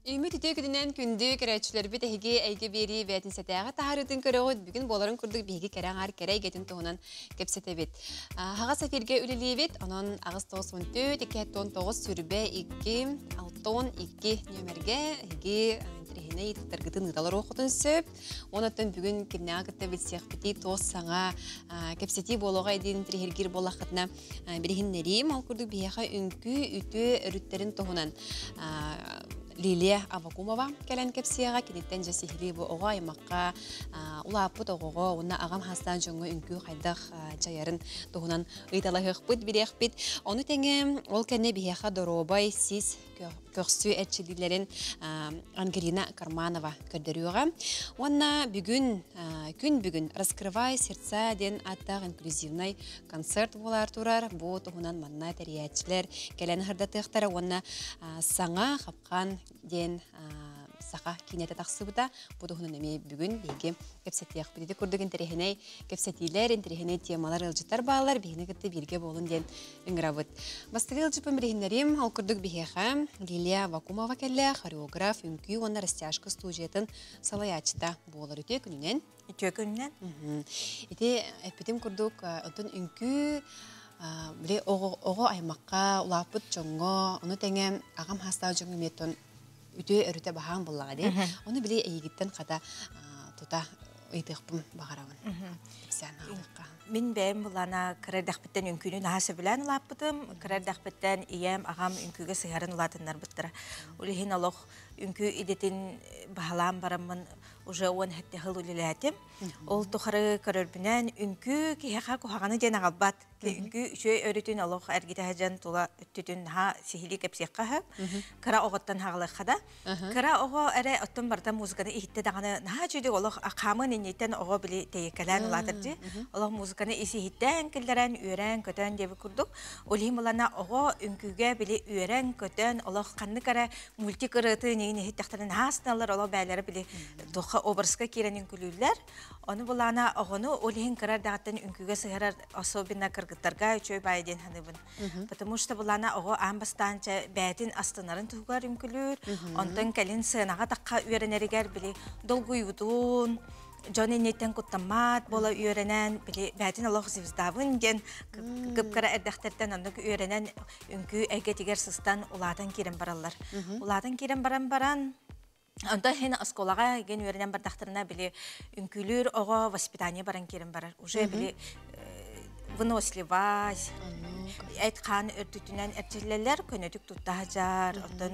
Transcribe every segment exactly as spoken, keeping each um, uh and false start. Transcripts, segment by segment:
Ümit ite güdünen kündü kerәчүләр бит әйге әйге бери бәтин сәтәгә тахарытын көрөгөт бүген боларын күрдүк биге керәң ар керәй гетин туһунан кепсете бит. Хага сафирге үлели бит, анан агыс тоғыз төрт ике тон тоғыз сүрбә ике алтон ике нөмерге әйге интерехне итәргетен гыдалар окутун сөп. Онатын бүген кимнәгә китә билсех бити тос саңа кепсети болога идин интерехгир болахытна бирихиннәри мал күрдүк бияха үнкү үтө өрүттерин туһунан Лилия Авакумова келен кепсияга кинеттен жасихили бу ога аймакка улаппут огого уна агам хастан жоңго үнкү хайдах жаярын туһунан ыйталахыппыт бирехпит. Оны теңе ол кенне бияха доробай сис көрсү этчилилерин Ангелина Карманова көрдөрүгө. Онна бүгүн күн бүгүн раскрывай сердца ден аттак инклюзивный концерт болар турар. Бу туһунан манна териячилер келен хырдатыктары онна саңа хапкан ден саха кинете таксыбыта бу туһунан эми бүгүн биге кепсетиях бити көрдөгөн терехеней кепсетилер интерехеней темалар ылжытар баалар бигине кытты бирге болун ден ыңгырабыт. Бастыгыл жыпым бирихинерим ал көрдөк бихеха Лилия Вакумова келле хореограф үнкү онна растяжка студиятын салаячта болар үтө күнүнен үтө күнүнен ити эпитим көрдөк отун үнкү биле ого ого аймакка улапыт жоңго ону теңе агам хастаа жоңго метон үтө өрүтө бахан буллага ди. Оны биле эйгиттен ката тута ыйтыкпым багарабын. Сәнәлыкка. Мин бәм булана кредахбеттен үнкүнүн хасы белән улаппытым. Кредахбеттен ием агам үнкүгө сыгарын улатыннар биттера. Улихин алох үнкү идетин баһалам барамын уже он хәтте хыл үлеләтем. Ол тухары көрөрбүнән үнкү киһәка кухаганы ден агалбат. Үнкү шөй өрүтүн алох әргите хаҗан тула өттүтүн ха сихили кепсекка ха. Кара оготтан хаглыкка. Кара ого эре оттон барда музыканы ихтте даганы наха чөйдө олох акамын иннетен ого били тейкелән улатырды. Олох музыканы иси хиттен килдерен үйрән көтөн деп курдук. Олим булана ого үнкүгө били үйрән көтөн олох канны кара мультикырыты нени хиттактарын хасналар олох бәйләре били тоха образга киренин күлүләр. Оны булана огону олин карар дагаттан үнкүгө сыгырар особенно кыргыттарга үчөй байден ханыбын. Потому что булана ого амбастанча бәтин астынарын тугар үнкүлүр. Онтон калин сынага такка үйренеригер били долгуйудун Johnny Neten kuttamat bola үйренен били бәтин Аллах звездавын ден кыпкара эрдәхтәртән аны үйренен үнкү әгә тигәр сыстан уладан кирен баралар. Уладан кирен баран баран анда хен асколага ген үйренен бардактырына били үнкүлүр ого воспитание баран кирен барар. Уже били выносливать айткан өртүтүнән эртелләр көнөтүк туттажар, оттан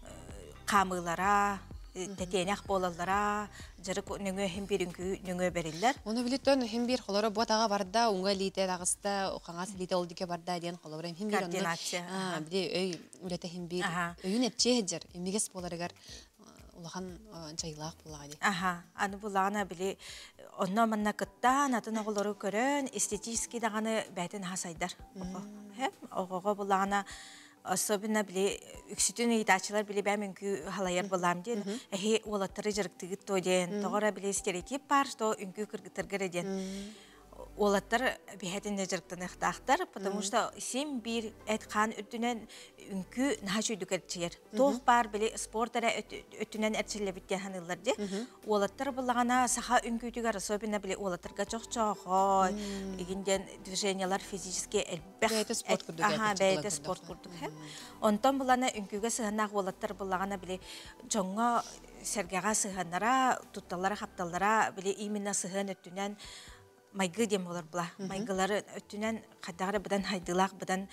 камылара тетенях болалара жарык нөңө химбирүнкү нөңө бериллер. Оны билеттен химбир холора ботага барда унга лите дагыста окаңас лите олдике барда ден холора химбир онда. А, били өй үлете химбир. Өйүн этчеһер, эмигес боларыгар улахан жайлак булагы. Аха, аны булагына били онно манна кыттан атын оголору көрөн эстетический даганы бәтен хасайдар. Хем огого булагына особенно били үксүтүн ыйтачылар били бәмүнкү халаяр булам ден. Эхи олаттары жарыктыгы тоден. Тогора били стереотип бар, что үнкү кыргытыргыр ден. Олаттар бихетин жарыктан ыктактар, потому что сим бир эткан өттүнөн үнкү нахачу дүкөрчер. Тох бар били спортара өттүнөн эрчилебиттен ханылар де. Олаттар булагана саха үнкүтүгөр особенно били олаттарга чок-чок, игинден движениялар физически элбэх. Ага, бейте спорт курдук. Онтон булана үнкүгө сыгынак олаттар булагана били жоңго сергага сыгынара, тутталара, хапталара били именно сыгын өттүнөн майгы дем болар була. Майгылары өттүнен кадагы будан хайдылак, будан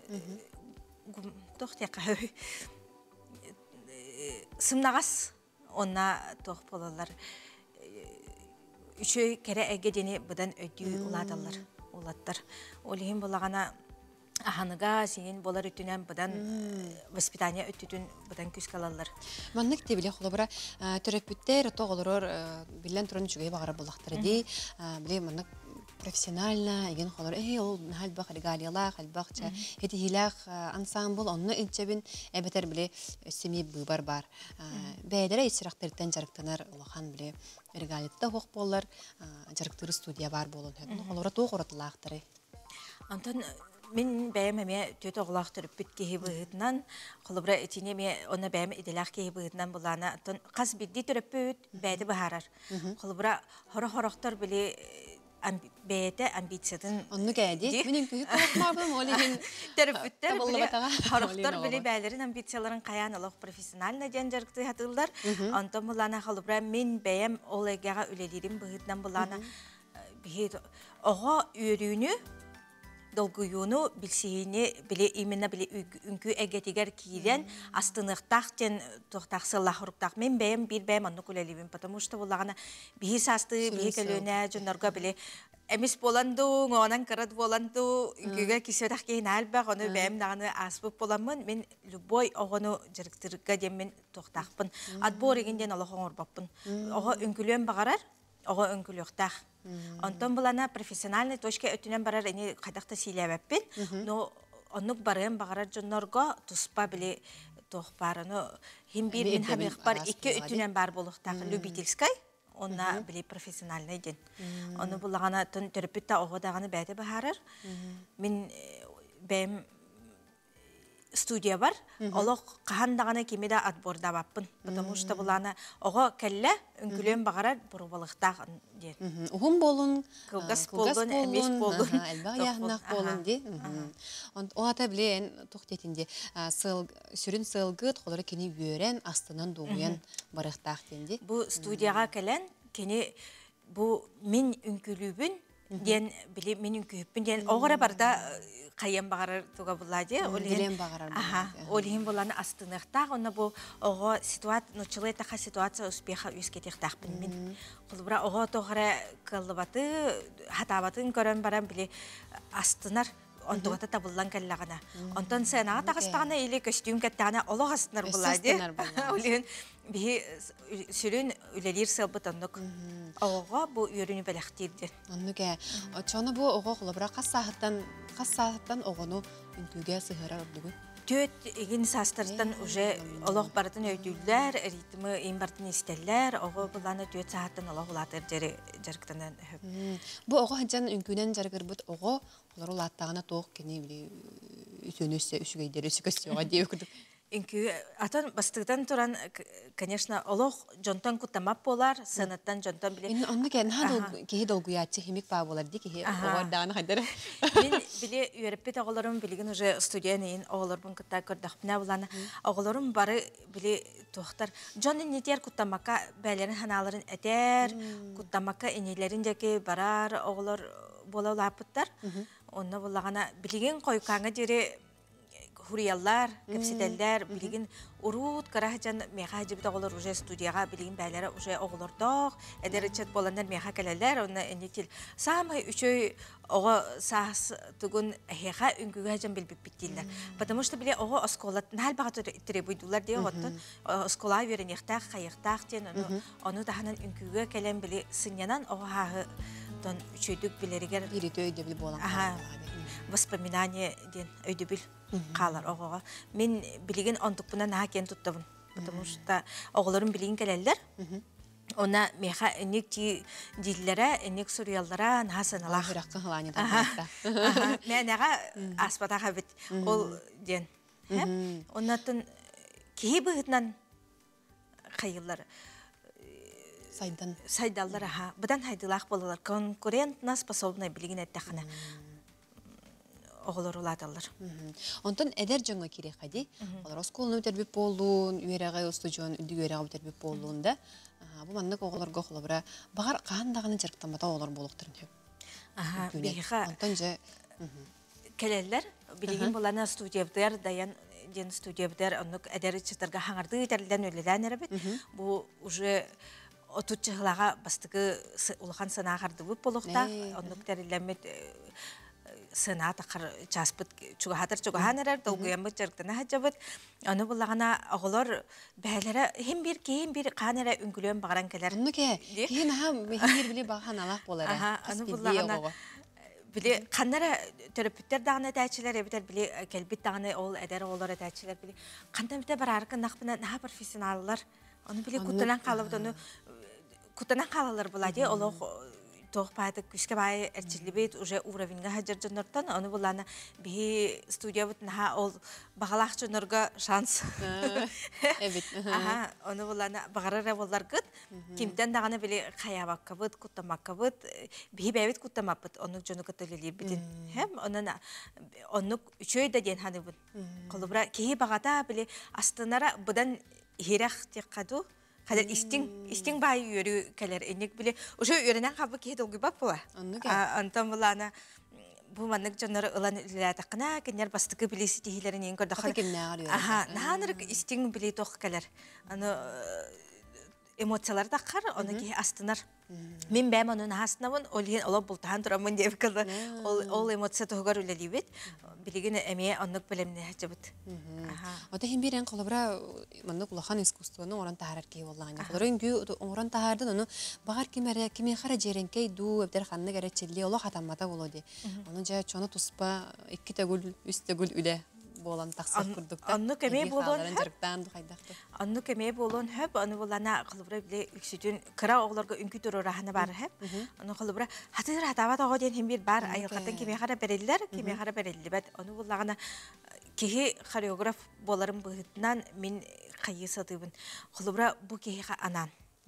тохтяка. Сымнагас онна тох болалар. Үчөй кере эгедени будан өтүү уладалар. Улаттар. Олихин булагана аханыга сенин болар өттүнен будан воспитание өттүтүн будан күз калалар. Маннык тебиле холобра терапевттер тоголорор билен турун жүгөй багара булактыр ди. Биле маннык профессионально еген холор э ол халбак регалияла халбакча эти хилах ансамбл онны инчебин эбетер биле семи быбар бар. Бәйдәре исрактыртан жарыктанар улахан биле регалиятта хок боллар жарыктыры студия бар болон. Холора тоғыратылактыры. Антон Мен бәйім әме төт оғылақ түріп бүт кейі бұғытынан, қолыбыра етіне ме оны бәйім иделақ кейі бұғытынан бұлана, қас бидді түріп бүт бәйді бұхарар. Қолыбыра хоры-хорықтар біле бәйеті амбициятын... Онны кәді? Менің күйі қалықмағым, олеген... Түріп бүттер біле хорықтар біле бәйлерін амбицияларын қаян олық профессиональна ден жарғыты хатылдар. Онтан бұлана қолыбыра мен бәйім ол егеға үлелерін бұғытынан бұлана оға үйрүйіні долгуюну билсиини биле именно биле үнкү эгетигер киирен астыныктак жен тохтаксылла хуруктак мен бэм бир бэм анну кулелибин потому что булагана бии састы бии келөне жонорго биле эмис боланду онан кырат боланду үнкүгө кисетак кейин албак ону бэм даганы аспып боламын мен любой огону жырыктырга дем мен тохтакпын отбор эгенден олохоңорбаппын ого үнкүлөн багарар ого үнкүлөктак. Онтон булана профессиональный точка өтүнөн барар эни кадакта силебеппин, но онук барым багарар жоннорго туспа биле тохпарыны хим бир мен хамык бар эки өтүнөн бар болуктак любительской, онна биле профессиональный ден. Ону булагана тон терапевтта ого даганы бәде бахарар. Мен бем студия бар, олық қағандағаны кемеде отборда баппын, потому что бұланы оғы кәлі үңкілен бағарар бұрыбалықтақ дер. Ұғым болын, кылгас болын, әмеш болын. Әлбақ яғынақ болын де. Оғата білен тоқтетінде сүрін сылғыт қолары кені өрен астынан доғыян барықтақ денде. Бұл студияға кәлін, кені бұл мен үңкілібін, ден біле мен үңкілібін, ден оғыра барда қайын бағарар туға бұлады. Дилен бағарар бұлады. Олеген бұланы астынықтақ, оны бұл оғы нұчылайтаға ситуация успеха өскетектақ білмен. Құлыбыра оғы тоғыра қылыбаты, хатабатын көрін баран біле астынар. Онтуғата табылдан кәллағына. Онтан сәнаға тағыстағына елі көстюм кәттағына олық астынар бұлады. Олеген бі сүрін үлелер сылбыт онық. Оға бұл үйеріні бәліқтейді. Онық ә. Чоны бұл оға құлыбыра қас сағыттан оғыны үнкіге сығырар бұлығы? Төт егін састырыстан уже олық бардын өйділдер, ритмі ең бардын істелер, оғы бұланы төт сағыттан олық ұлатыр жарықтанын өп. Бұл оғы ханчан үнкінен жарғыр бұд оғы олар ұлаттағына тоқ кені үсөнөсі үшігейдер, үсігістіға дейі өкірдік. Инкü atan бастыктан туран, конечно, олох жонтан кутамап болар, санаттан жонтан биле. Ин онны кен хадыл кеһи долгуячы химик ба болар ди кеһи оордаганы хадыр. Мен биле үйрәппет оголорым билеген уже студияны оголорбун кытта көрдөхпүнә буланы. Оголорым бары биле тохтар. Жонын нетер кутамакка бәләрен ханаларын әтер, кутамакка энелерин жаке барар оголор бола лапыттар. Онны булагана билеген койкаңа дере Хурияллар, кепсителлер, билигин урут карахжан меха жибит оголор уже студияга билигин бәйләре уже оголордох, эдеречет боландар меха келелер, онна энетил самый үчөй ого саас тугун хеха үңгүгө жан билбип биттилер. Потому что биле ого осколат нал багат требуйдулар дие готтон, оскола веренехтах, хайыктах ден, ону даханан үңгүгө келен биле сынянан ого хагы тон үчөйдүк билеригер иритөй деп болан. Воспоминание ден өйдөбүл қалар оғыға. Мен білеген ондықпына наға кен тұттабын. Потому что оғыларын білеген кәлелер. Она меха энек диллere, энек сурьяллара наға саналақ. Хүраққын ғыланы да. Мен наға аспатаға бит ол ден. Оннатын кейі бұғытнан қайылар. Сайдан. Сайдаллар, аға. Бұдан хайдылақ болалар. Конкурентна способна білеген әттіқына. Оғылар ұладалар. Онтан әдер жаңа керек қади. Олар осколын өтербіп болуын, үйеріғай ұстыжуын, үнді үйеріғай өтербіп болуын да. Бұл маңдық оғыларға оғылабыра бағар қағандағаны жарықтамада оғылар болуқтырын өп. Онтан жа... Келелер, білеген болана студиябдер, даян ден студиябдер, онық әдері чытырға хаңарды өтерлден өлелән әрбет. Бұл уже отутчығылаға бастығы ұлған сынағарды бұп болуқта, онық тәрілемет сына тақыр часпыт чугахатыр чугаханарар долгуямбыт жарықтана хаджабыт. Оны бұлағана оғылар бәлері хем бір кейін бір қанара үңгілен бағаран келер. Оны ке, кейін аға мехендер біле баған алақ болары. Оны бұлағана біле қанара төрөпіттер дағына тәтшілер, әбітер біле кәлбет дағына ол әдәрі олар тәтшілер біле. Қандан біте бар арқын нақпына наға профессионалылар. Оны біле күттінен қалып, оны күттінен қалалар болады, олық тоқ пайды күшке бай әрчілібет уже уровенға хаджар жонортан, оны бұланы бі студия бұт наға ол бағалақ жонорға шанс. Оны бұланы бағарыра болар күт, кемтен дағаны біле қаябаққа бұт, құттамаққа бұт, бі бәйбет құттамақ бұт, оны жоны күттілі бітін. Оны үшөй да ден ханы бұт. Қолыбыра кейі бағата біле астынара бұдан херах тек қаду, Кадер истин истин бай йөрү келер энек биле уже йөрөнән кабы ки долгы бап була. Антан булана бу маннык жоннор ылан иләтә кына кенер бастыкы билеси тихиләрен ин көрдә. Аха, наныр истин биле тох келер. Аны эмоциялар да кар, аны ки астынар. Мен бәм анын астынабын, ол ген олап бултан турамын дип кылды. Ол ол эмоция тогар үлелибет. Билеген эме аннык белемне хәҗәбет. Аха. Ата һәм бирән калыбра маннык улахан искусствоны оран тахарар ки валлаган. Оларын гү оран тахарды аны багар кимәре киме хара жеренкей ду әбдер ханны гәрәчелли ола хатаммата булды. Аны жа чоны туспа икки тәгүл үст тәгүл үле болан тақсақ күрдікті. Анны кеме болон Анны кеме болон хөп, аны болана қылыбыра біле үксүтін кыра оғыларға үнкі түрі раханы бар хөп. Аны қылыбыра хатыдыр хатабат оға ден хем бір бар, айылғаттан кеме қара бәрелілер, кеме қара бәрелілі бәд. Аны болағына кеге хореограф боларым бұғытынан мен қайы сатыбын. Қылыбыра бұл кеге анан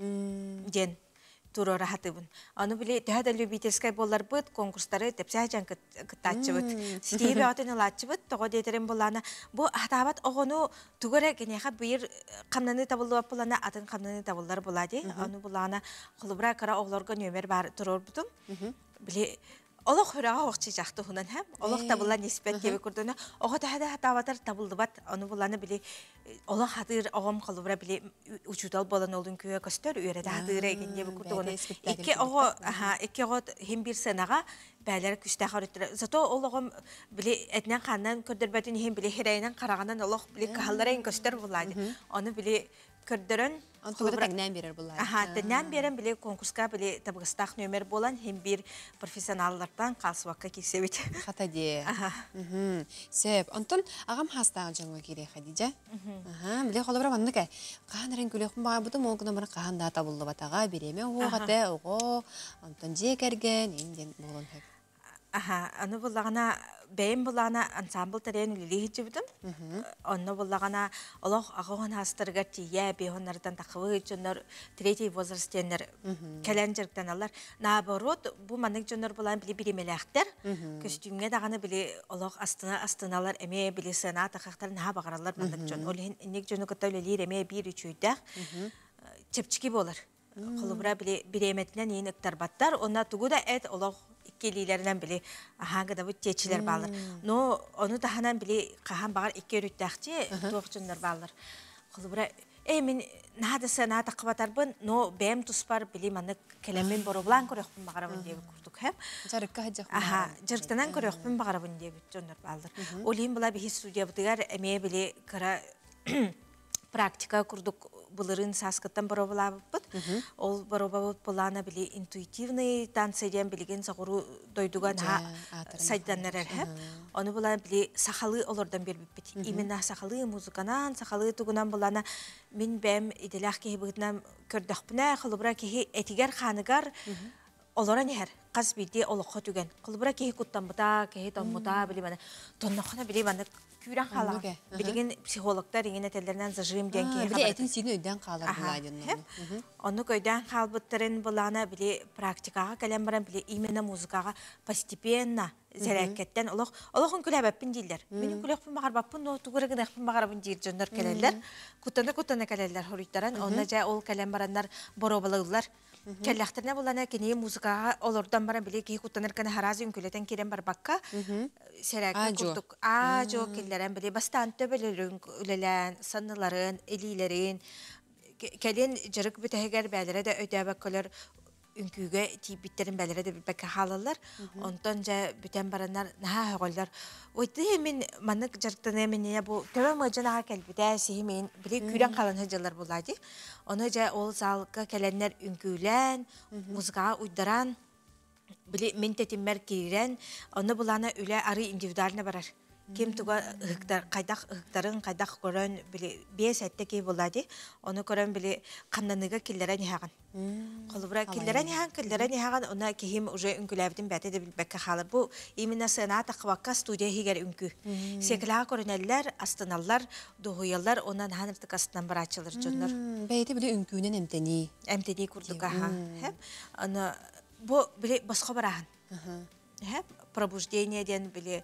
ден туру рахатыбын. Аны біле тәді любительскай болар бұд, конкурстары тәпсә жан кыттатчы бұд. Стейбе атын ұлатчы бұд, тоғы дейтерін боланы. Бұ атабат оғыну түгірі генеға бұйыр қамнаны табылды бап боланы, атын қамнаны табылдар болады. Аны боланы құлыбыра қара оғыларға нөмер бар тұрор бұдым. Біле Олық хүраға оқчы жақты хүнан әм. Олық табылан неспет кебе күрдіні. Оғы тәді атаватар табылды бат. Оны бұланы біле, олық хатыр оғым қалыбыра біле ұчудал болан олдың күйе көстер, үйереді хатыр еген дебі күрді. Екі оғы, екі оғы хем бір сенаға бәлері күшті қарыттыры. Зато ол оғым біле әтінен қанынан көрдір бәтін хем біле херайынан қарағанан олық біле қағаларайын көстер бұлайды. Оны біле көрдірін Антугда тәгнән берер булар. Аха, тәгнән берен биле конкурска биле табыгыстак нөмер болан һәм бир профессионаллардан калсыбакка кисебит. Хатади. Аха. Мм. Сеп, антон агам хастаган җанга кире Хадиҗа. Аха, биле холобра манныка. Каһанрын күлек ба буда молгына бер каһанда табылды батага биреме угата ого. Антон җекерген инден болон һәп. Аха, аны буллагана бәйм буллагана ансамбл терен үлеле җибдем. Аны буллагана Аллах агаган хастырга тия бехоннардан тахвы җоннар третий возрастеннер календжердән алар. Наоборот, бу манык җоннар булан биле биремеләхтер. Костюмгә даганы биле Аллах астына астыналар эме биле сенат хактар на багаралар манык җон. Ул ник җоны кыталелер эме бир үчүдә. Чепчики булар. Кылыбыра биле биреметнән ен иктарбаттар, онна тугуда эт Аллах келилерден биле ахаңга да бу течилер балар. Но оны таханан биле кахан багар икки өрүттәкче тоқчындар балар. Кылыбыра э мен нада сана тақбатарбын, но бем туспар биле маны келемен бороблан көрөкпүн багарабын деп курдук хеп. Жарыкка хаҗак. Аха, жарыктан көрөкпүн багарабын деп жондар балдар. Ол һим була би студия бутыгар эме биле кара практика курдук булырын саскаттан боробалабыт. Ол боробабыт булана биле интуитивный танцеден билеген сагыру дойдуган сайданнар әр. Оны булана биле сахалы олардан бербит. Именно сахалы музыканан, сахалы тугунан булана мин бәм иделах ки битнам көрдөхпүнә хылыбыра ки этигер ханыгар олара нехер каз биде олохо түген. Кылбыра ки куттан бута, ки томмута биле менә. Тоннахына биле менә күрән хала. Билеген психологтар иңне телләрнән зажим дигән ки. Биле әтин сине өйдән калыр булайдын. Аны көйдән калбыттырын булана биле практикага каләм баран биле именно музыкага постепенно зәрәкәттән олох олохын күләбәппин диләр. Минем күләппин багар баппын, но тугырыгы дәхпин багарабын дир җоннар кәләләр. Кутана кутана кәләләр хорыйтаран, онна җа ул кәләм бараннар боробалыйлар. Кәләхтерне булана кене музыкага олордан бара биле ки кутаныр кана харазын күләтән кирен бар бакка. Сәрәкә курдук. А жо килләрен биле бастан төбеләрен үләлән, санныларын, элиләрен. Кәлен җырык битәгәр бәләре дә өйдәбәккәләр үнкүгә тибиттерин бәләре дә бәккә халалар. Онтан җа бүтән бараннар наһа хәгәлләр. Ойты мен манык җырыктан менә бу төбә мәҗәнәгә кәлбидә симен биле күрән калан һәҗәләр булады. Оны җа ул залга кәләннәр үнкүлән, музыкага уйдыран биле мен тәтиммәр кирен, аны буланы үлә ары индивидуальна барар. Кем туга ыктар кайдак ыктарын кайдак көрөн биле бес этте ки булады. Оны көрөн биле канданыга киллерен хаган. Колубра киллерен хаган киллерен хаган она кихим уже үнкүләбдин бәте де билбекке халыр. Бу именно сената квакка студия хигер үнкү. Секла көрөнәлләр, астаналлар, дугуяллар онан ханыртык астынан барачылар жоннор. Бәйте биле үнкүнен эмтени. Эмтени курдука ха. Хеп аны бу биле башка барахан. Хеп пробуждение ден биле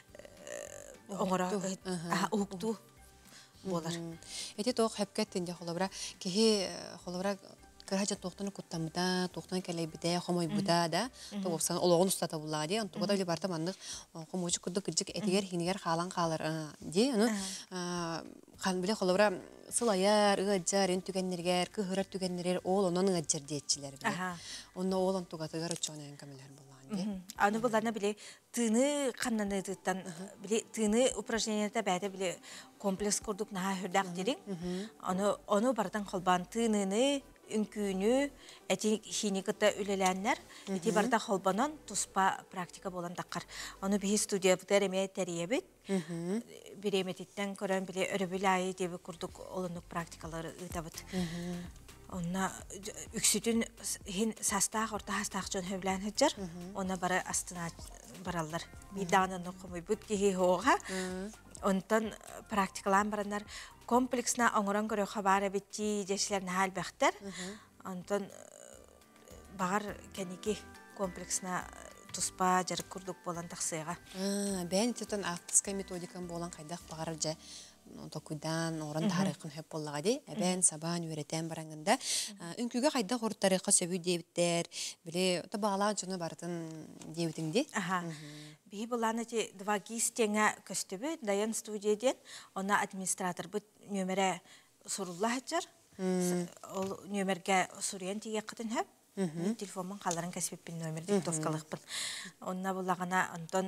оңора укту болар. Эти тох хепкеттинде холобра кихи холобра кырача тохтаны куттамда, тохтаны келебиде, хомой буда да. Тогосан ологон устата буллади. Антога да барта мандык хомочу кудук кыжык этигер хинигер халан калар ди. Аны хан биле холобра сылаяр, ыгыжар, эн түгеннергер, кыһырар түгеннерер ол онон ыгыжар диетчилер биле. Онно ол антугатыгар чонен камелер булган. Аны буларна биле тыны каннаны тыттан биле тыны упражненияларда бәде биле комплекс курдук на хүрдак дирин. Аны аны бардан холбан тыныны үнкүүнү эти хиниката үлеләннәр эти барда холбанан туспа практика болан даккар. Аны би студия бтереме теребит. Биреметтен көрән биле өрөбүлай дип курдук олонук практикалары ытабыт. Онна үксүтүн хин састах орта хастах жон хөблән хәҗәр. Она бара астына бараллар. Бидананы кумый бут ки хога. Онтан практикалан бараннар комплексна оңорон көрө хабары битти дешлерин хал бахтар. Онтан багар кеники комплексна туспа жар курдук болан таксыга. Бен тетен автоска методикан болан кайдак багар жа токудан орын тарихын хөп боллагади. Бен сабан үйрөтен бараңында үнкүгө кайда хор тарихка сөбү дебиттер, биле табалан жона бартын дебитиңди. Аха. Би буланы те два гистеңа көстөбү даян студияден она администратор бу нөмере суруллахчар. Ол нөмерге сурыян тиге кытын хөп. Телефонман каларын кәсбеппин нөмер диктовкалыкпын. Онна булагана Антон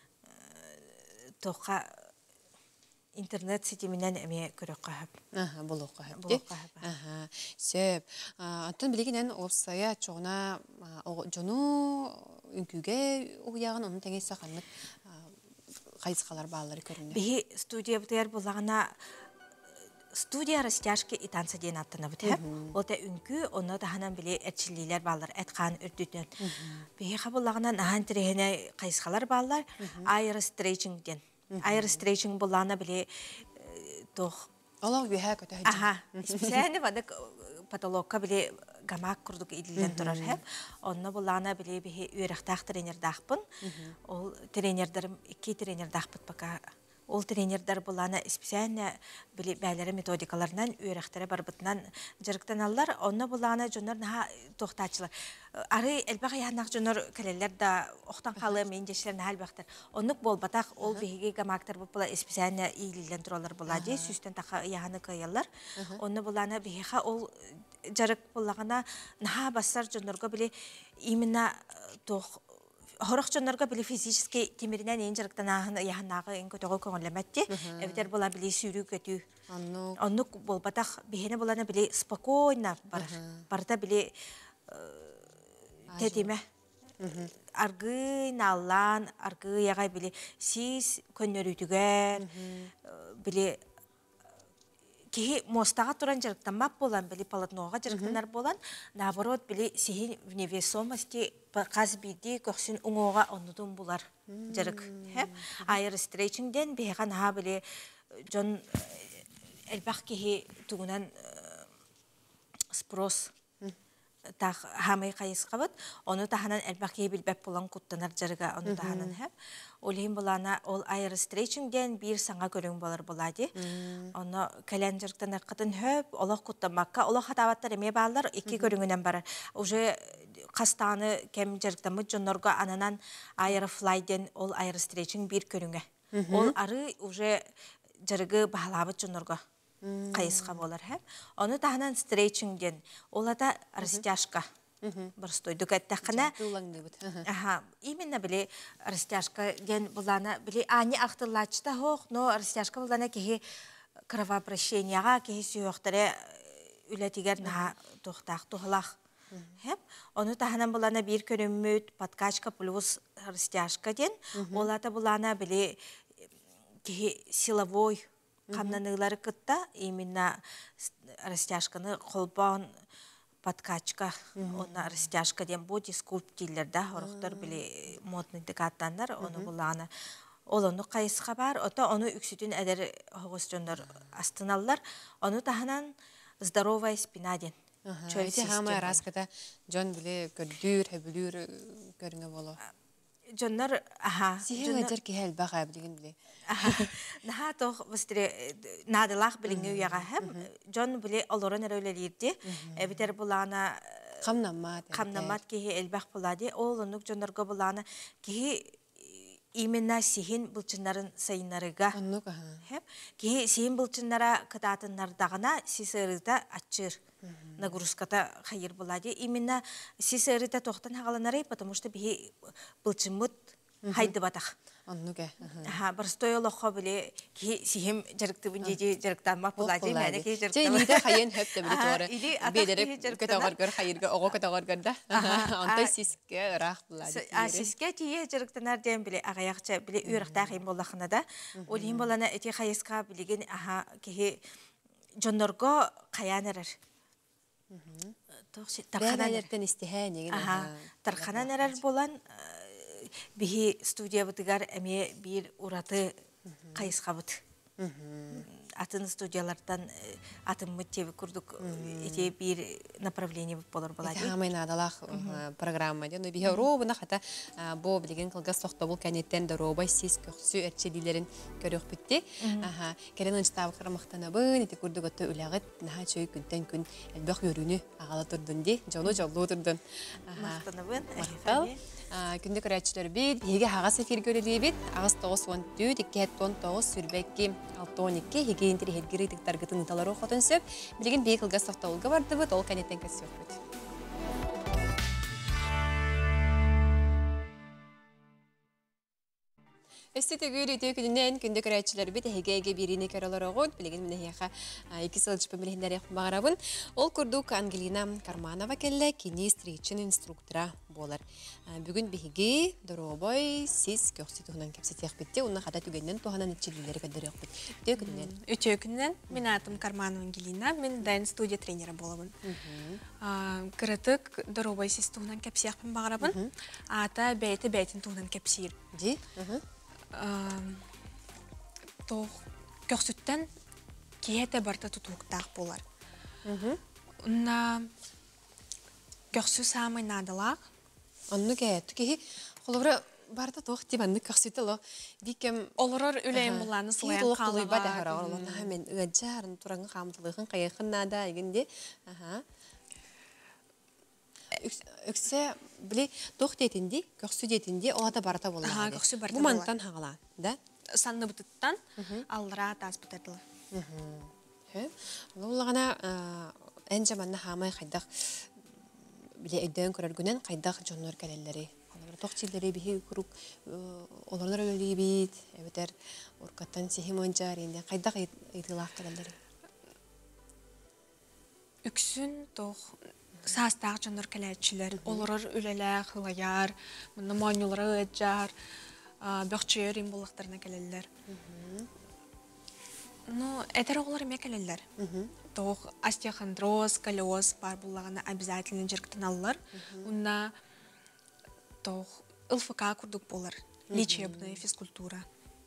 тока интернет сетеменен эме көрөк кахып. Аха, болок кахып. Аха. Сөп. Антон билигинен олсая чогуна жону үнкүгө уяган онун теңесе канык кайсыкалар баалары көрүнө. Би студия бутер булагана студия растяжки и танца ден аттана бутеп. Ол да үнкү, оны да ханан биле этчилилер баалар, эткан үрдүтөн. Би хабулагана нахан тирехене кайсыкалар баалар, айр стретчинг ден. Айр стретчинг булана биле тох. Алак бихэ көтө. Аха. Специально бадык патологка биле гамак курдук идилден турар хеп. Онна булана биле бихе үйрәхтах тренер дахпын. Ол тренердерим iki тренер дахпыт пока. Ол тренердар булана специально биле бәләре методикаларынан үйрәхтәре барбытнан жырыктан аллар. Онна булана жоннор наха тохтачылар. Ары элбәгә янак жоннор келеләр да октан калы мен дешләрне хәлбәхтер. Оннук болбатак ол бихеге гамактар була специально илден туралар булади. Сүстен така яны кыяллар. Онна булана бихега ол жарык булагана наха басар жоннорга биле именно тох хорох жоннорга биле физически темиринен ен жарыктан яханагы ен көтөгө көңүлөмөтти. Эбитер була биле сүйрүү көтүү. Аннук. Аннук болбатак бихене булана биле спокойно бар. Барда биле тетиме. Аргы наллан, аргы ягай биле сиз көннөрүтүгөр биле ки мостага туран жарыктан мап болан биле полотнога жарыктанар болан, наоборот биле сихин в невесомости каз биди көксүн уңога оннутун булар жарык. Айр стретчингден беган ха биле жон элбак ки тугунан спрос тах хамай кайыскабыт, оны таханан элбаки билбеп болан куттанар жарыга оны таханан хеп. Олейм булана ол айр стретчингден бир саңа көрүң болар булади. Оны кален жарыктан акытын хөп, олох куттамакка, олох хатабаттар эме баалар эки көрүңүнөн барар. Уже кастаны кем жарыктамы жоннорго ананан айр флайден ол айр стретчинг бир көрүңө. Ол ары уже жарыгы баалабыт жоннорго кайыска болар хеп. Оны таханан стретчингден олада растяжка. Бір стойдук әттәқіна. Аха, именно біле растяжка ген булана біле ани ақтылачта хоқ, но растяжка булана кеге кровообращенияға кеге сүйоқтары үлетігер наға тоқтақ тоғылақ. Оны таханан булана бір көріммөт подкачка плюс растяжка ден. Олата булана біле кихи силовой камнанылары кытта именно растяжканы қолбағын подкачка, она растяжка дем боди скульптилер да, орохтор били модный декаттандар, оны буланы. Олону кайысқа бар, ота оны үксүтүн әдер хоғыстондар астыналар, оны таханан здоровая спина ден. Эти хамай раската жон биле көрдүр, хөбүлүр көрүнгө боло. Жоннар, аха. Сихе өтер кихел баға білген біле. Наха тоқ бістіре надылақ біліңі уяға хәм. Жон біле олорын әрөйлерді. Әбітер бұлана қамнамат кеге әлбәқ бұлади. Ол онық жонларға бұлана кеге именно сихин бұлчынларын сайынларыға. Онық, аха. Кеге сихин бұлчынлара кытатынлардағына сисырыда атчыр. Нагрузката хайыр булади. Именно сисерите тохтан хагаланары, потому что бихи былчымыт хайды батах. Аннуге. Ха, барстой олохо биле ки сихим жарыкты бинжеji жарыктанмак булади. Мене ки жарыкта. Же лиде хайын хөп те биле. Бедерек көтөгөр хайырга ого көтөгөр да. Антай сиске рах булади. А сиске тие жарыктанар дем биле агаякча биле үйракта хайым боллахына да. Ол хим болана эти хайыска билеген аха ки жоннорго каянерер. Бәләләрдән истихә неген. Аха, тарханан әрәр болан бихи студия бытыгар әме бир ураты кайысқа быт. Атын студиялардан атын мыттеві күрдік эти бир направление болар болады. Хамай надалах программа де. Но бихе робына хата бо билеген кылга соқта бұл кәнеттен де робай сис көксү әрчелилерін көрөк бітті. Аха, керен ончтабы қырамақтана бын, эти күрдік өтті үләғыт, наха чөй күнтен күн әлбәқ өріні ағала тұрдын де, жону жолу тұрдын. Мақтана бын. Мақтал. Күнді көрәтшілер бейд, еге ағас эфир көрелі бейд, ағас тоғыз он төрт, екі он тоғыз, сүрбәкке алты он екі, еге ентері хедгері тіктаргытын ұталары оқытын сөп, білген бей қылға соқта олғы барды бұд, ол кәнеттен көсі өп бұд. Өсті төгір өте күнінен күнді көрәтшілер бейд, еге беріне көрілер оғыд, білген міні еға екі сылжыпы білгендер еқпі бағарабын. Ол күрдік Ангелина Карманова кәлі кені стрейчин инструктора болар. Бүгін бейге дұробой сіз көксі тұғынан кәпсет еқпетте, оны қада түгеннен тұғанан үтчелілері көдір еқпет. Өте күнінен? Өте күнінен. Мен атым Карманова Ангелина, мен дайын студия тренері болабын. Кірітік дұробой сіз тұғынан кәпсі еқпен бағарабын. Ата бәйті бәйтін тұғынан кәпсейір. Де? Көксіттен кейеті барта тұтуықтақ болар. Онна көксі самай надылақ. Онны кәйетті кейі қолыбыра барта тоқ деп анны көксіті ло. Бейкем... Олырыр үлейін боланы сылайын қалыға. Кейі толық бада ғара олына. Мен ұғаджарын тұраңын қамытылығын қайықын нада егінде. Өксі біле тоқ детінде, көксі детінде олада барта болар. Аха, көксі барта болар. Бұл мантан хағала, да? Санны бұтыттан алыра тас бұтадылы. Олағана ән жаманна хамай қайдақ біле өйден көрергінен қайдақ жонлар кәлелері. Тоқ чилдері бейі күрік оларлар өлі бейд, әбетер ұрқаттан сехим онжар, қайдақ ұйдылақ кәлелері? Үксін тоқ састақ жонлар кәлетшілер, оларыр өлеләқ, хылаяр, мұны манюлары өтжар, бөкчөөр им боллактарына келелер. Ну, этер оғылар еме келелер. Тоқ остеохондроз, сколиоз бар боллағына обязательно жерктен алылар. Унна тоқ ЛФК күрдік болар. Лечебная физкультура.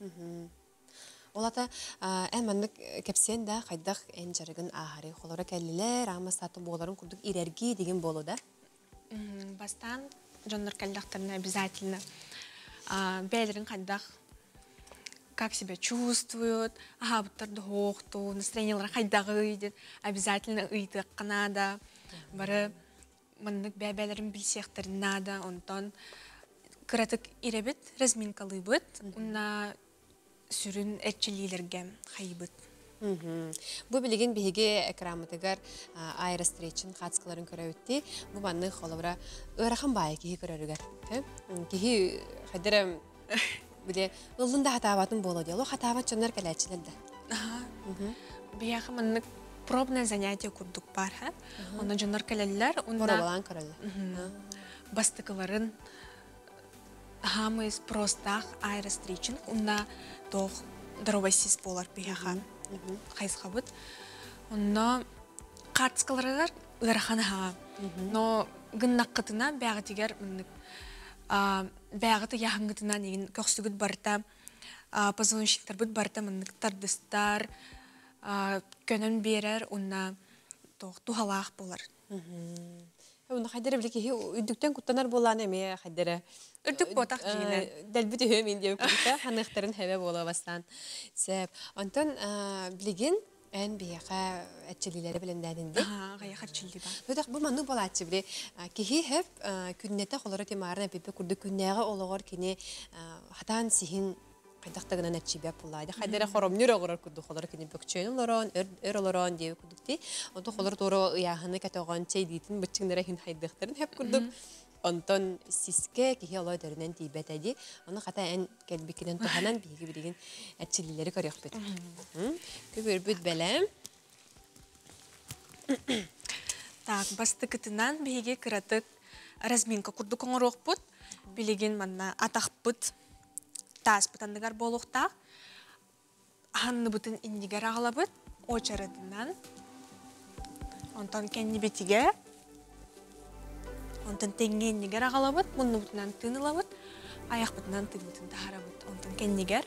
Олата ән маннық кәпсен да қайдақ ән жарығын ағары. Қолары кәлілер, ама саты боларын күрдік ирерги деген болу да? Бастан жонлар кәлдақтарына обязательно бәлерін қайдақ как себя чувствуют, ага, бұттарды хоқту, настроениялары қайдағы үйден, обязательно үйді қанада, бары мұндық бәлерін білсектірін нада, онтан күратық иребет, разминкалы бұд, онна сүрін әтчілейлерге қайбыд. Бұл білеген бейге әкірамытығар айрыстыречін қатсқыларын көрі өтті, бұл банны қолыбыра ұрақан бай кейі көрерігер. Кейі қайдырым біле ұлында хатабатын болу дейі, ол хатабат жонлар кәләтшілерді. Бияқы мұнық пробное занятие күрдік бар, оны жонлар кәләлілер. Пробалан көрілі. Бастықыларын хамыз простақ айрыстыречін, онна тоқ дробайсис болар бияха. Хайсқабыт. Онна картскаларар ыраханаха. Но гыннаққытына бәғытигер міннік бәғыты яғыңғытына неген көксігіт барта позвоночниктар бұд барта міннік тардыстар көнін берер, онна тухалақ болар. Оны қайдары білеке, үдіктен күттанар боланы әме қайдары? Үрдік ботақ жейінен. Дәлбіті өмен деп күтті, қанықтарын әбе бола бастан. Сәп, онтан білеген ән бияқа әтчілілері біліндәдінде? Ага, ғаяқ әтчілі ба. Өдіқ, бұл манның бола әтчі біле. Кехи әп күннеті қолары темарына пепе күрді күннеға олығыр кене хатан сихин қайдақтағынан әтчібәп бұлайды. Қайдары хоромнер оғырар күрді қолары кене бөкчейін оларан, өр оларан деп күрдікті. Онты қолар торы ұяғыны кәтоған чай дейтін бұтчыңдары хин хайдықтарын әп күрдік. Онтон сиске кехи олай дөрінен дейбәт әді. Оны қата ән кәлбекінен тұханан бейгі білеген әтчілілері көрек бет. Көбір бүт бәлем. Так, басты кітінен бейге кіратық разминка күрді коңыр оқ бұд. Білеген манна атақ бұд. Тас бұтандығар болуқта, ханны бұтын индігер ағыла бұд, очарадынан, онтан кәнні бетіге, онтан тәңге индігер ағыла бұд, мұнны бұтынан тыныла бұд, аяқ бұтынан тын бұтын тахара бұд, онтан кәннігер.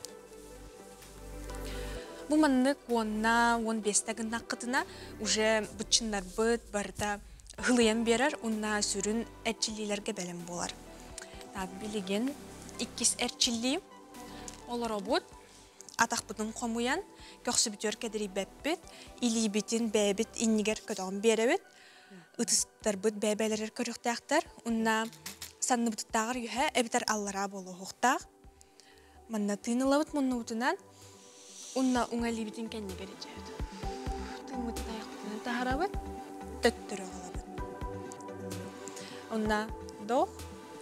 Бұл маннық онна, он бестагын наққытына, уже бұтчындар бұд, барда ғылыян берер, онна сүрін әрчілілерге бәлем болар. Таб білеген, иккис әрчілі, олар обуд, атақ бұтын қомуян, көксі бүтер кәдірі бәппет, илі бітін бәбіт иннігер көтіғын беребет, ұтыстар бұд бәбәлерер көріқтақтар, ұнна санны бұтыттағыр үйе әбітер аллара болу хоқтақ. Манна тыйнылы бұт мұнны бұтынан, ұнна ұңали бітін кәннігер ечет. Тыйн бұтын аяқ бұтынан тағыра бұд, төттірі ғала бұд. Ұнна доқ,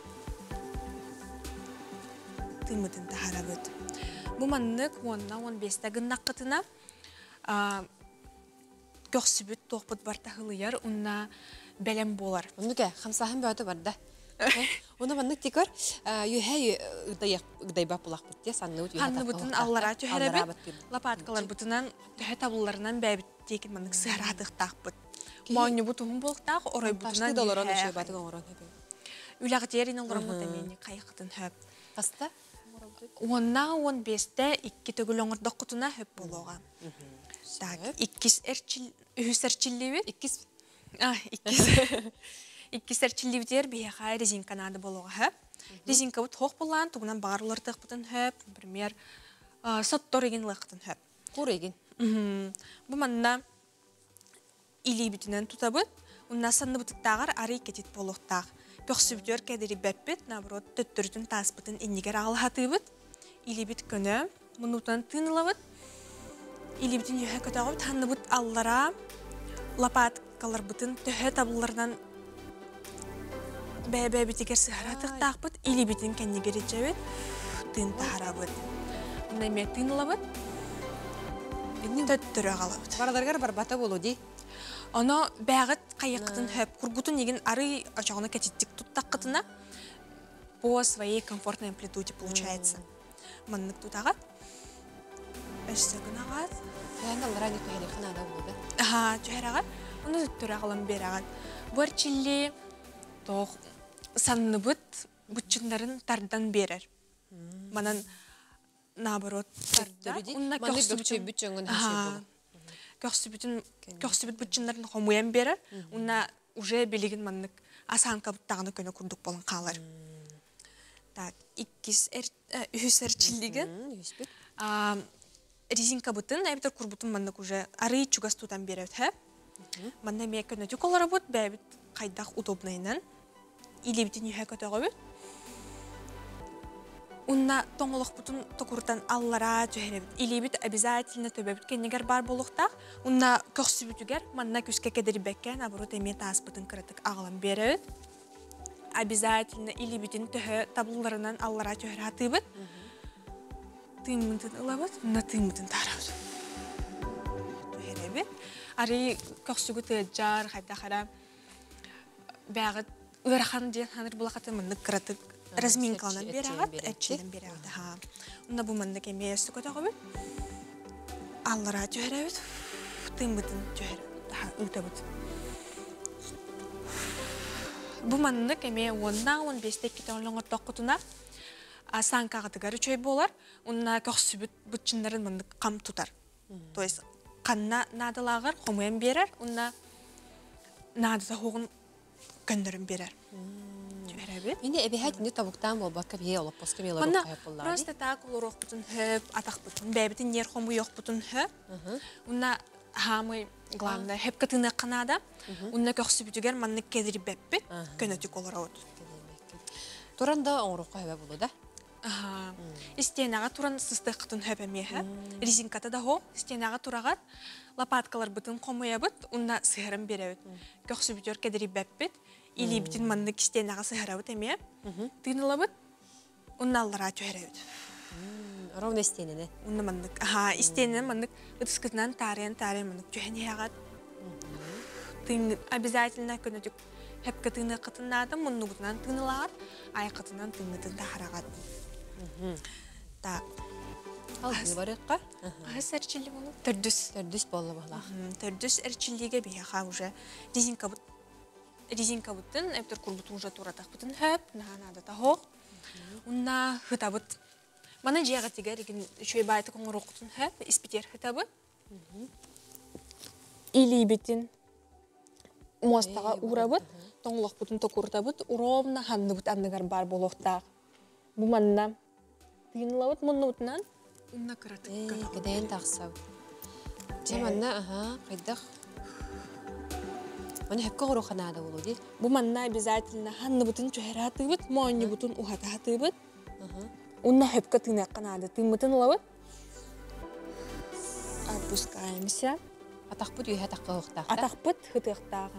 тымытын тахарабыт. Бу маннык онна он бестагын наққытына көксүбүт тоқпыт барта хылыяр, онна бәлем болар. Оны ке, қамсағын бөті барда. Оны маннык текер, юхай ұғдай бап бұлақ бұтте, санны ұт. Ханны бұтын аллара төхеребет, лапаткалар бұтынан төхе табыларынан бәбіт текін маннык сығарадық тақпыт. Мауыны бұтығын болықтақ, орай бұтынан үләғдерін олырын мұтамені қайықытын хөп. Қаста? Онна он бесте икки төгіл оңырдық құтына хөп болуға. Иккис үхіс әрчіллеует? Иккис? Иккис әрчіллеуетер бейеға резинканады болуға хөп. Резинка бұт хоқ болған, тұғынан бағар олырдық бұтын хөп. Например, соттор еген лықытын хөп. Құр еген? Бұл манна илей бүтінен тұтабыт, онна санны бұтықтағар ары кетет болуқтақ. Көксүбүтөр кәдері бәппет, наоборот, төттөрүтін таспытын иннигер ағылхатыбыт, илибит көні, мұнутан тынылабыт, илибитін үйе көтағыбыт, ханны бұт аллара, лопаткалар бұтын төхе табылардан бәбәбітігер сығаратық тақпыт, илибитін кәннигер етчебет, тын тахарабыт. Мұнайме тынылабыт, төттөрі ағалабыт. Барадаргар барбата болу дей? Оны бәғіт қайықытын хөп, күргутын еген ары очағына кәтеттік тұттаққытына по своей комфортной амплитуде получается. Маннық тұтаға өшсігін ағад. Яғын аллара не түйелі қанада болды? Аха, түйер ағад. Оны түттір ағылым бер ағад. Бұр чилли тоқ санны бұт, бұтчындарын тардан берер. Манан наоборот тарда. Манны бөкчөй бүтчөңін хасей болу. Көксүбіт бұтчындарын қомуян берер, ұнна уже белеген маннық асанқа бұттағыны көне күрдік болын қалар. Иккис үхіс әрчілдеген резинка бұтын, әбітер күрбұтын маннық уже ары чугас тұтан берет. Манна мек көне түк олары бұт, бәбіт қайдақ удобнайынан, или бітін үйе көтіғі бұт. Унна тоңолық бұтын тоқырдан аллара түйеребіт. Илебіт обязательно төбебіт кенегер бар болуқтақ. Унна көқсі бүтігер, манна күске кедері бәккен, абырот әме тас бұтын кірітік ағылан берет. Обязательно илебітін түйе табыларынан аллара түйер атыбыт. Тыйын мұнтын ұлабыт, унна тыйын мұнтын тарабыт. Түйеребіт. Ары көқсі күті жар, қайта қара бәғыт ұрақан дейін ханыр бұлақаты мұнны кірітік разминкаланан Сәрчи- берагат, әрчилен берет, әрчилен берагат. Ха. Унда бу манда кеме сөкөтөгөбүт. Аллара жөрөбүт. Тымбытын жөрөбүт. Ха, үтөбүт. Бу манда кеме онна он беш китолоңо токкутуна асанкагатыгар чөй болар. Унна көксүбүт бутчындарын мында кам тутар. То есть канна надылагар хомуен берер, унна надыда хогун көндөрүн берер. Жөрөбүт. Инде эбехат инде табуктан болбакка бие олоп боска мелор Мана кайып боллар. просто так улурок бутун хөп, атак бутун, бәбитин нер хому yok бутун хөп. Унна хамы главное хөп кытыны канада. Унна көксү бүтүгер манны кедири беппит, көнөтүк олорот. Туранда оңрок кайба болду да. Аха. Истенага туран сыстык кытын хөп эмеһе. Резинката да хо, истенага турагат лопаткалар бутун комуябыт, унна сыгырын беребит. Көксү бүтөр кедири беппит. Или битин манны кистенага сыгырабыт эме. Тыйнылабыт. Унна аллара чөйрөбүт. Ровно истенене. Унна маннык. Аха, истенен маннык ытыскытынан тарен тарен маннык чөйнягат. Тыйны обязательно көнөтүк хеп кытыны кытынады, муннугутунан тыйнылагат, ай кытынан тыйнытын тахарагат. Так. Ал барыкка. Ас эрчили болуп төрдүс. Төрдүс болду бала. Төрдүс эрчилиге бияха уже резинка бут. Резинка буттын, эптер курбутун уже туратак бутын хөп, нанада тахо. Унна хытабыт. Мана жияга тигер еген чөй байты коңорокутун хөп, испитер хытабыт. Или битин мостага урабыт, тоңлок бутун токуртабыт, уровна ханны бут анныгар бар болохтак. Бу манна тыйнылабыт муннутунан унна кыратык ката. Кеден таксап. Жаманна, аха, кайдак. Мана хепке гороханада болду ди. Бу манна обязательно ханны бутун чөйратыбыт, моонни бутун ухататыбыт. Унна хепке тыйнакканада тыймытын лабыт. Опускаемся. Атакпыт үйе таккылыктак. Атакпыт хытыктак.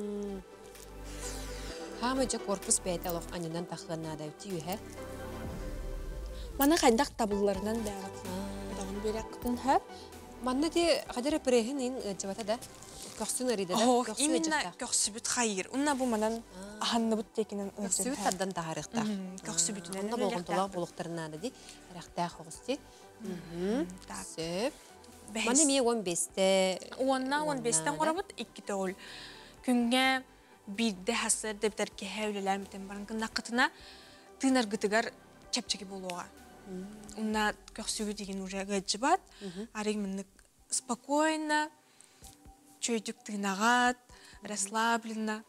Хамы же корпус бәйталык анынан тахланада үти үйе. Мана кайдак табылларынан бәгат. Дагын берек кытын хөп. Манна де кадер прехин ин жабата да. Көксүн ырида да. О, именно көксүбүт хайыр. Унна бу манан ханны бут текинен Көксүбүт таддан тахарыкта. Көксүбүтүнөн Онда болгонтолак болуктарына да ди. Рахта хогусти. Так. Сөп. Мана ми он беште. Онна он бештен корабыт икки тол. Күнгө бирде хасыр дептер ке хевлелер митен баран кытына тынар гытыгар чапчаки болууга. Унна көксүбүт деген уже гыжыбат. Арыг мындык спокойно чөйдүк тыйнагат, расслабленно.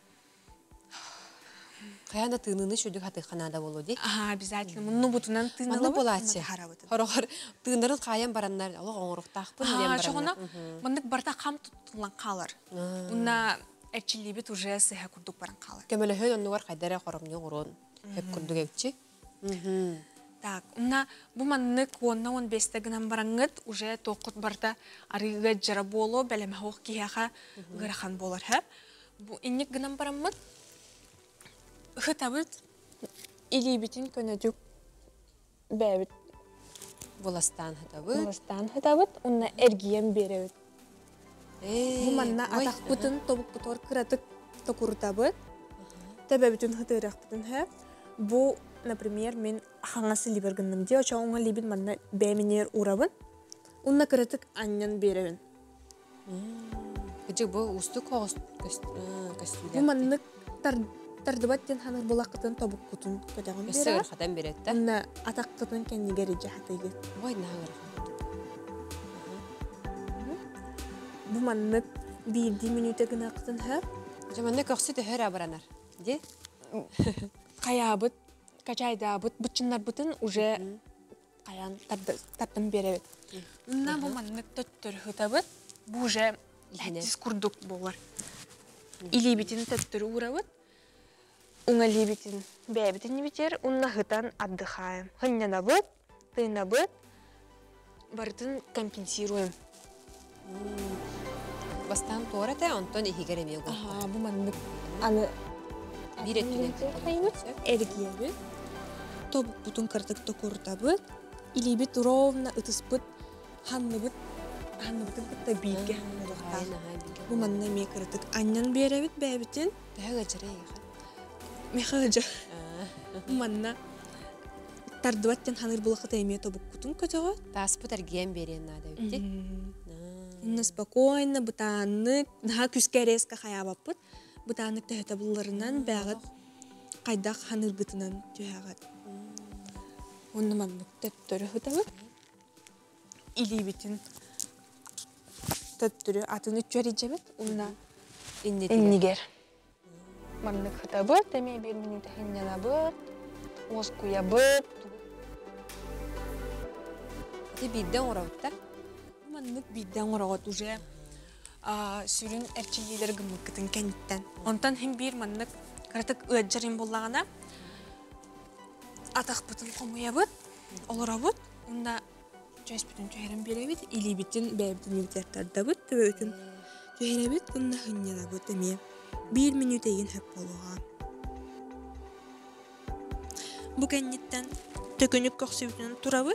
Каяна тыыныны шөдүк хатыханада болу ди. Ага, обязательно. Мунну бутунан тыйналабыт. Мана болачы. Хорохор тыынарын каян барандар, алог оңуруктакпын дем барандар. Шогона мындык барда кам туттулан калар. Унна эрчилибит уже сыха курдук баран калар. Кемелехөн оннугар кайдара хоромню урун. Хеп курдук эпчи. Так, унна бу маннык онна он беште гынан барангыт уже токут барда арыга жара боло белем хок кияха гырахан болар хеп. Бу инник гынан бараммыт. Хытабыт илибитин көнөдүк бәбит Боластан хытабыт. Боластан хытабыт, унна эргиен беребит. Бу манна ой, атак бутын тобук бутор кыратык токуртабыт. Тебебитин хытырак бутын хеп. Бу, например, мен хаңасы либергынным де, оча оңа либин манна бәминер урабын. Унна кыратык аннан беребин. Кыжык бу усту костюм. Бу маннык тардыбат ден ханар булакытын тобук бутун көтөгөн Көсөгөр беребит. хатан берет да. Унна атак кытын кеннигери жахатыгы. Ой, нагыр. Бу маннык бирди минута гына кытын хеп. Жаманна көксү төһөр абаранар. Ди. Каябыт, качайдабыт, бутчыннар бутын уже каян тартын беребит. Унна бу маннык төттөр хытабыт, бу уже ләтис курдук болар. Илибитин төттөр урабыт, уңа либитин бәбитин битер, унна хытан отдыхаем. Хыннанабыт, тыйнабыт, бартын компенсируем. Бастан тората онтон ихигереме гол. Ага, бу маннык аны Биретүнен. Эргиебит, тобук бутун кыртык токуртабыт, илибит ровно ытыспыт, ханныбыт, ханныбытын кытта бийге ханнылыктар. Бу манна ме кыртык аннан беребит бәбитин. Төһөгө жырый. Мехажа. Бу манна тардуаттен ханыр булахыта эме тобуккутун көтөгө. Таспы тәргиен берен нада үтті. Инна спокойно бутаннык наха күскәрескә хаябаппыт. Бутаннык төһөтө булларынан бәгыт кайдак ханыр гытынан төһәгат. Онны маннык төттөрө хытабы. Или битин төттөрө атыны чөрижебет. Онна иннигер. Маннык хытабы теме бир минут хиннанабы. Оз куябы. Ти бидден орауытта? Маннык бидден орауыт уже сүрін әрчилелер гымыккытын кәнеттен. Онтан хем бир маннык картык ыаджарин боллағана атақ бұтын қомуябыт, оларабыт, онда жөс бүтін чөйрен беребіт, или бітін бәйбітін үтерттардабыт, төбе өтін чөйребіт, онда хыннанабыт әме. Bir minut egen höp bolуға. Bu kәннеттен төкөнүк көксүбүтүнөн турабыт.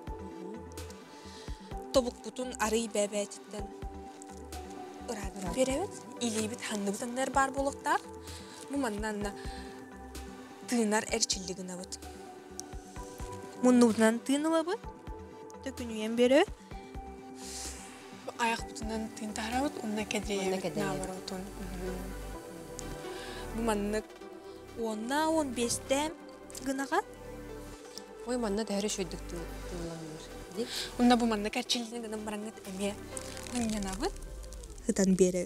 Тобук бутун арый бәбәтиттен ырады беребит. Илибит ханныбытындар бар болуктар. Бу маннан тыынар эрчилдигине бут. Муннубутунан тыынылабыт. Төкөнүен бере. Аяк бутунан тыын тарабыт, онна кедебит наабаротун. Бу маннык онна он бесте гынага. Ой, манна тәһәре шөйдүк тыылаңыр. Ди? Онна бу маннык әрчилдигине гынан бараңыт эме хыннанабыт. Хытан беребит.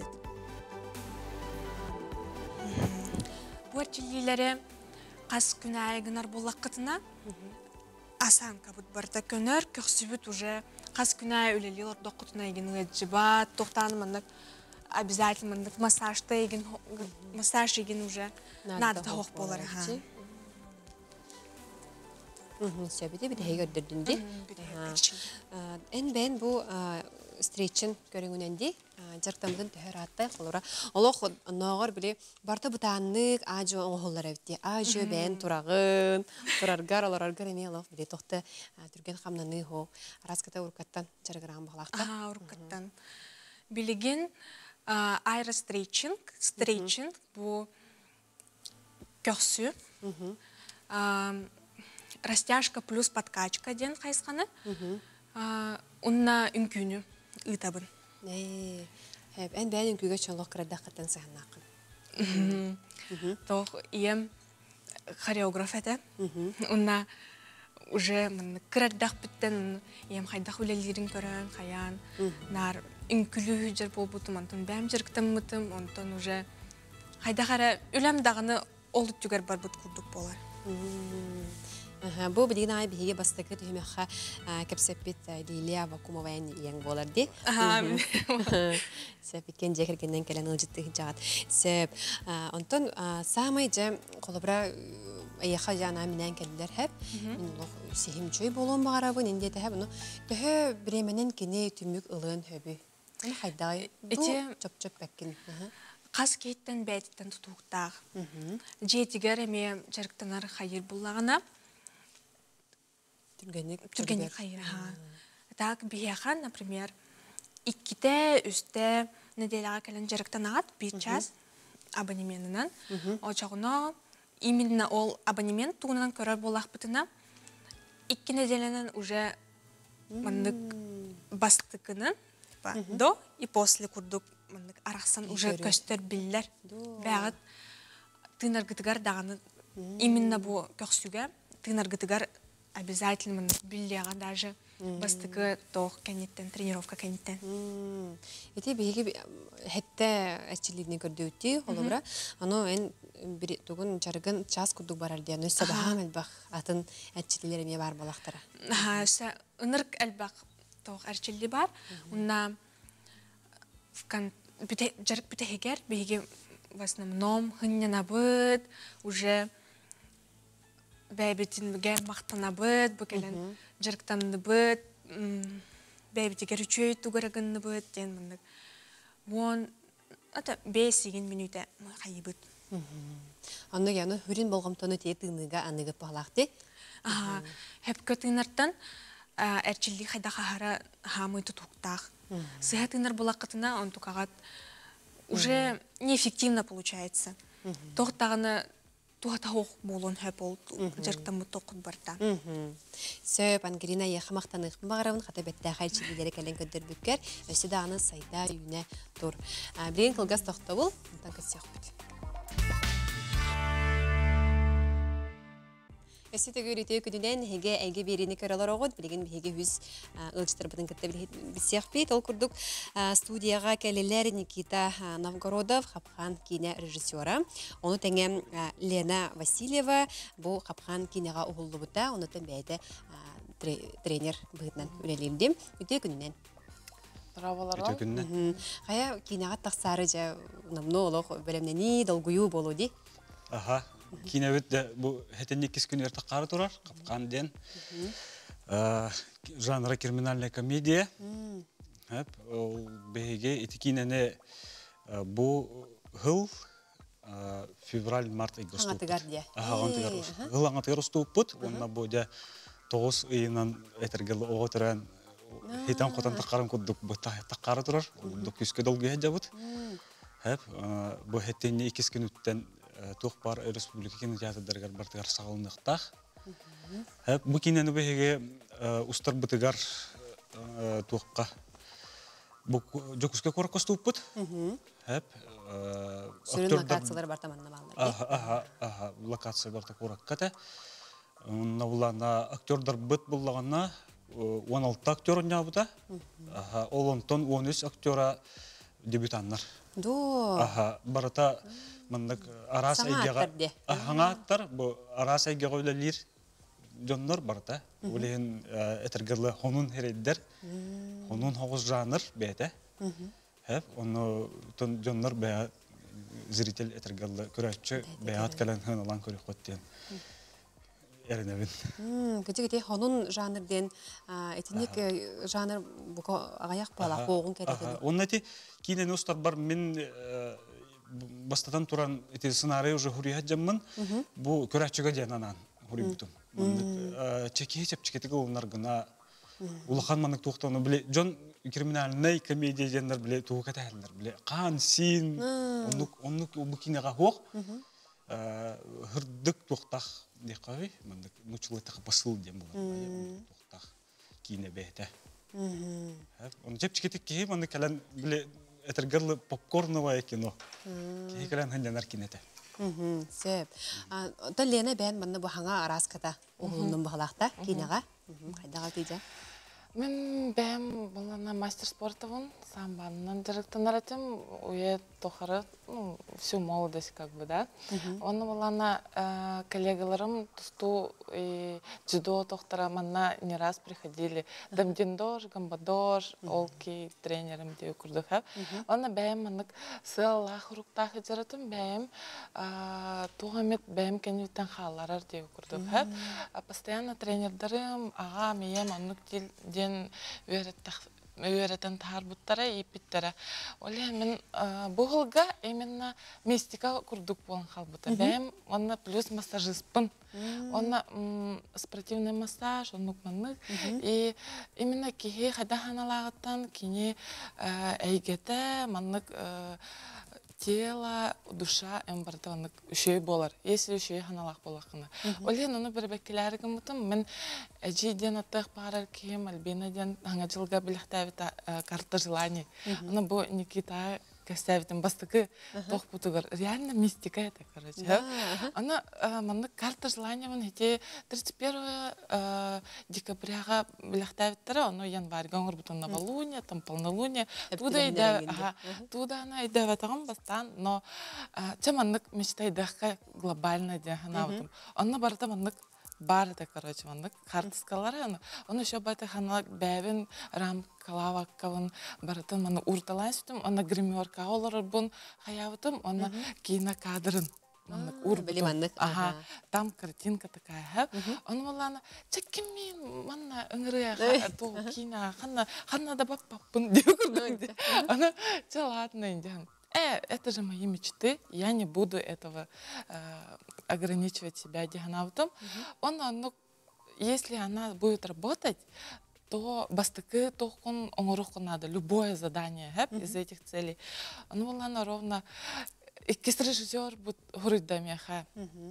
Бу әрчилилери кас күнәй гынар боллаккытына асан кабыт барта көнөр көксүбүт уже кас күнәй үлели ордоккутуна еген ыджыбат токтаны маннык обязательно маннык массажта еген массаж еген уже надо тохок болар ха. Мм, сөбүтү бит хейгердирдин ди. Эн бен бу стретчин көрүнгүненди жартамдын төһөр аттай колора. Олох ногор биле барта бутаннык ажо оңголлар эвти. Ажо бен турагын, тураргар оларгар эме олох биле тохта түрген хамнаны хо. Раската уркаттан жаргыран баглакта. А, уркаттан. Билеген айра стретчинг, стретчинг бу көрсү. Растяжка плюс подкачка ден кайсқаны. Унна үнкүнү ытабын. Э, эн бен үнкүгө чоңлок кырдаккаттан сахнакын. Тох ием хореограф эте. Унна уже кырдак биттен ием хайдак үлелерин көрөн, хаян, нар үнкүлүү жер болбутум, антон бәм жерктем мытым, онтон уже хайдагара үлем дагыны олут жүгөр барбыт курдук болар. Бу бидигин ай биге бастыкы төмөккө кепсеппит Лилия Вакумоваян яң болар ди. Сеп икен жекергенден келен ылжытты жагат. Сеп онтон самай же колобра аяха жана менен келдер хеп. Мен улук сехим чөй болон багарабын инде те хеп. Төхө биременен кене түмүк ылын хөбү. Аны хайдай. Чоп-чоп беккин. Кас кейттен бәйтиттен тутуктаг. Жетигер эме жарыктанар хайыр буллагына. Түргенек хайыр. Так бияхан, например, икките үсте неделяга келен жарыктанагат бир час абонементинен. Очогуна именно ол абонемент тугунан көрөр болакпытына икки неделенен уже мандык бастыкынын до и после курдук мандык араксан уже көстөр биллер. Бягыт тынар гытыгар даганы именно бу көксүгө тынар гытыгар обязательно биллиага даже бастыкы тох кенеттен тренировка кенеттен. Эти биги хетте ачилидни көрдөтү олобра. Аны эн бир тугун жаргын час курдук барар дия. Нөсө бахам элбах атын ачилилер эме бар балактара. Ха, са ынырк элбах тох ачилли бар. Унна кан бите жарык бите хегер биги в основном хыннанабыт уже бәйбетин гәр мақтанабыт, бүкелен жарықтаныбыт, бәйбетігер үчөй тугарагыныбыт, ден мындык. Вон, ата бес еген минута қайыбыт. Анны яны хүрин болғамтаны тейт тыыныға анығып бағлақты? Хәпкі тыынарттан әрчілді қайда қағара хамы тұтуқтақ. Сыға тыынар болаққытына он тукағат уже неэффективно получается. Тоқтағыны туата хоқ болон хөп ол жарктан мутоқут барта. Сөп Ангелина яхмактаных багарабын хата бетте хайчилдер келен көдөр бүккер. Өсө да аны сайда үйне тур. Билген кылгас тохтобул, онтан көсөкпүт. Өсө төгүрүтө күдүнен хеге эге берини көрөлөр огот, билген хеге хүз ылчтыр бутун кытта бисяхпит. Ол курдук студияга келелер Никита Новгородов, Хапхан кине режиссера. Оны теңе Лена Васильева, бу Хапхан кинега угуллубута, оны теңбейде тренер быгытнан үлелимдим. Үтө күнүнен. Браволар. Өтө күнүнен. Кая кинега таксары жа намно олох белемнени долгую болуди. Аха. Кинебет бу хетенник кис күн эртек кары турар, капкан ден. Жанры криминальная комедия. Хеп, ол беге этикинене бу хыл февраль-март айгы ступ. Аха, антыгар. Хыл аңатыгар ступпут, онна бойда тогуз ыйынан этергел оготыран хитан котан такарын куддук быта такары турар. Дук күскө долгу хеджабут. Хеп, бу хетенни икис күн үттен тух бар республика кинотеатрдаргар бартыгар сагылныктах. Хеп, бу кинени беге устар бытыгар тухка бу жокуска коракка ступпут. Хеп, актер локациялар бар таманна балдар. Аха, аха, аха, локация барта коракката. Навлана актердар быт буллаганна он алты актер нябыта. Аха, олонтон он үч актера дебютаннар. До. Аха, барата мындык арас айгага. Ахаңаттар бу арас айгага үлелир жоннор барта. Улен этергеле хонун хереддер. Хонун хогуз жанр бете. Хеп, оны тон жоннор бе зритель этергеле көрөччү беат калан ханалан көрөк коттен. Эренебин. Мм, кете хонун жанрден этинек жанр бу агаяк бала когун кереди. Оннати кинен устар бар мен бастатан туран эти сценарий уже хурия жаммын. Бу көрөччүгө жананан хурибутум. Чеки чепчикети голунар гына улахан манык туктону биле жон криминальный комедия жандар биле туукаталар биле кан син онук онук бу кинега хок хырдык туктах декави мындык мучлы так басыл дем булат туктах кине бете он чепчикети ки маны калан биле этергерлы попкорновое кино ки калан ханданар кинете. Мм, сеп. А та Лена бен мында бу ханга араската угунун баглакта кинега. Кайдага тийже? Мен бәм булана мастер спортовын самбаннан жарыктан аратым уе тохары, ну, всю молодость как бы, да. Оны булана коллегаларым тусту дзюдо тохтара манна не раз приходили. Дамдендор, гамбадор, олки тренерым деу курдухав. Оны бәм маннык сыллах руктах жаратым бәм тугамет бәм кенютан халарар деу курдухав. Постоянно тренердарым ага мием аннук дил Үйрәтен тахар буттара епиттара. Оле мен буғылға именно мистика курдук болан халбута. Бәйім онна плюс массажиспын. Онна спортивный массаж, оннук маннык. И именно кихи хада ханалағыттан кини әйгеті маннык тело, душа эмбартанык үшөй болар. Если үшөй ханалак болакына. Олен оны бир беккелеригим мутум мен эжиден аттык барар кем Альбинаден аңа жылга билектебит карта желаний. Аны бу Никита кастебитин бастыгы тох бутугар. Реально мистика это, короче. Аны маны карта желаний мен хите тридцать первого декабряга билектебиттер, аны январьга оңор бутун новолуние, там полнолуние. Туда иде, туда она иде ватаган бастан, но чаманнык мечтайдыка глобально де ханавтым. Аны барда маннык бар да, короче, маннык картыскалары, аны оны еще бата ханалак бәбин рамкалаваккавын баратын маны урталан сүтім, аны гримерка олар бун хаявытым, аны кинокадрын. Маннык ага, там картинка такая, он малана чекимин манна ыңрыя то кина ханна ханна да бап папын дегурды. Она чалатна индиан. Э, это же мои мечты, я не буду этого ограничивать себя диханавтом. Он, ну, если она будет работать, то бастыки тохкун оңоруху надо, любое задание из этих целей. Ну, она ровно. И режиссер будет говорить до меня,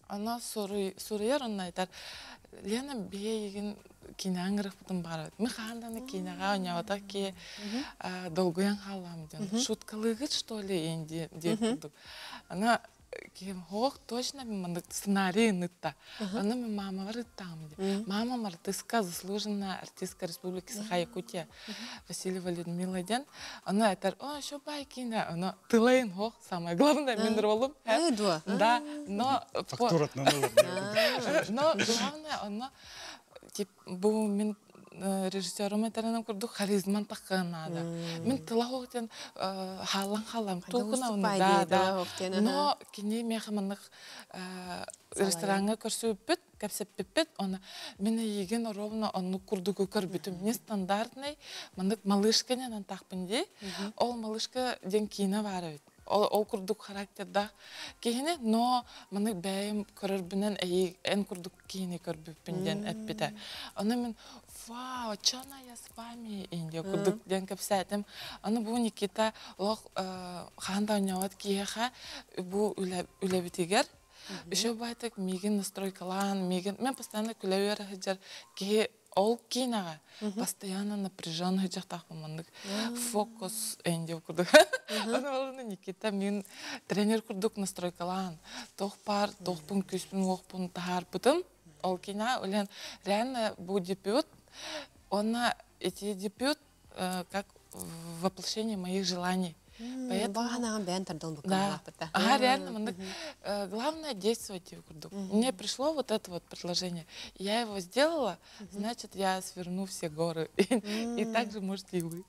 Ана сурыяр онна айтар. Лена бейген кинаңырық бұтын бары. Ми қанданы кинаға ойнауыда ке долгоян қалам ден. Шуткалығыт, что ли, енді деп бұдық. Ана кем хоқ точно мандык сценарий нытта. Ана ми мама var ыттам ди. Мама артистка, заслуженная артистка Республики Саха-Якутия Васильева Людмила ден. Она айтар, о, шо бай кино. Она тылайын хоқ, самое главное, мен ролым. Да, но... Фактурат на новый. Но главное, она... Тип, бұл мен режиссером әтерінен көрді харизман таққан ады. Мен тыла оқтен халан халам. Тұлқына оны, да, да. Но кене меқамандық ресторанға көрсі өппет, кәпсеп пеппет, оны мені еген ровно оны күрді көкір бітім. Не стандартный, мандық малышканен тақпынде, ол малышка ден кейіна бары өт. Ол күрдік характерда кейіне, но маны бәйім көрірбінен ән күрдік кейіне көрбіппінден әтпеті. Оны мен, вау, чана я с вами инде күрдік ден көпсәтім. Оны бұл Никита лоқ қанда ойнауат кейеға бұл үләбітегер. Үші байтық меген настройкалан, меген... Мен постоянно күләуер ғыджар кейі ол кейінаға. Постоянно напряжен ғыджақ тақпымандық. Фокус әнде күрдік. Оны олыны Никита мен тренер күрдік настройкалан. Тоқ пар, тоқ пұн, күс пұн, оқ пұн тағар бұтым. Ол кейіна, олен реально бұл дебют. Она эти дебют как воплощение моих желаний. Поэтому... Да. Ага, реально, главное действовать. Мне пришло вот это вот предложение. Я его сделала, значит, я сверну все горы. И также можете и вы.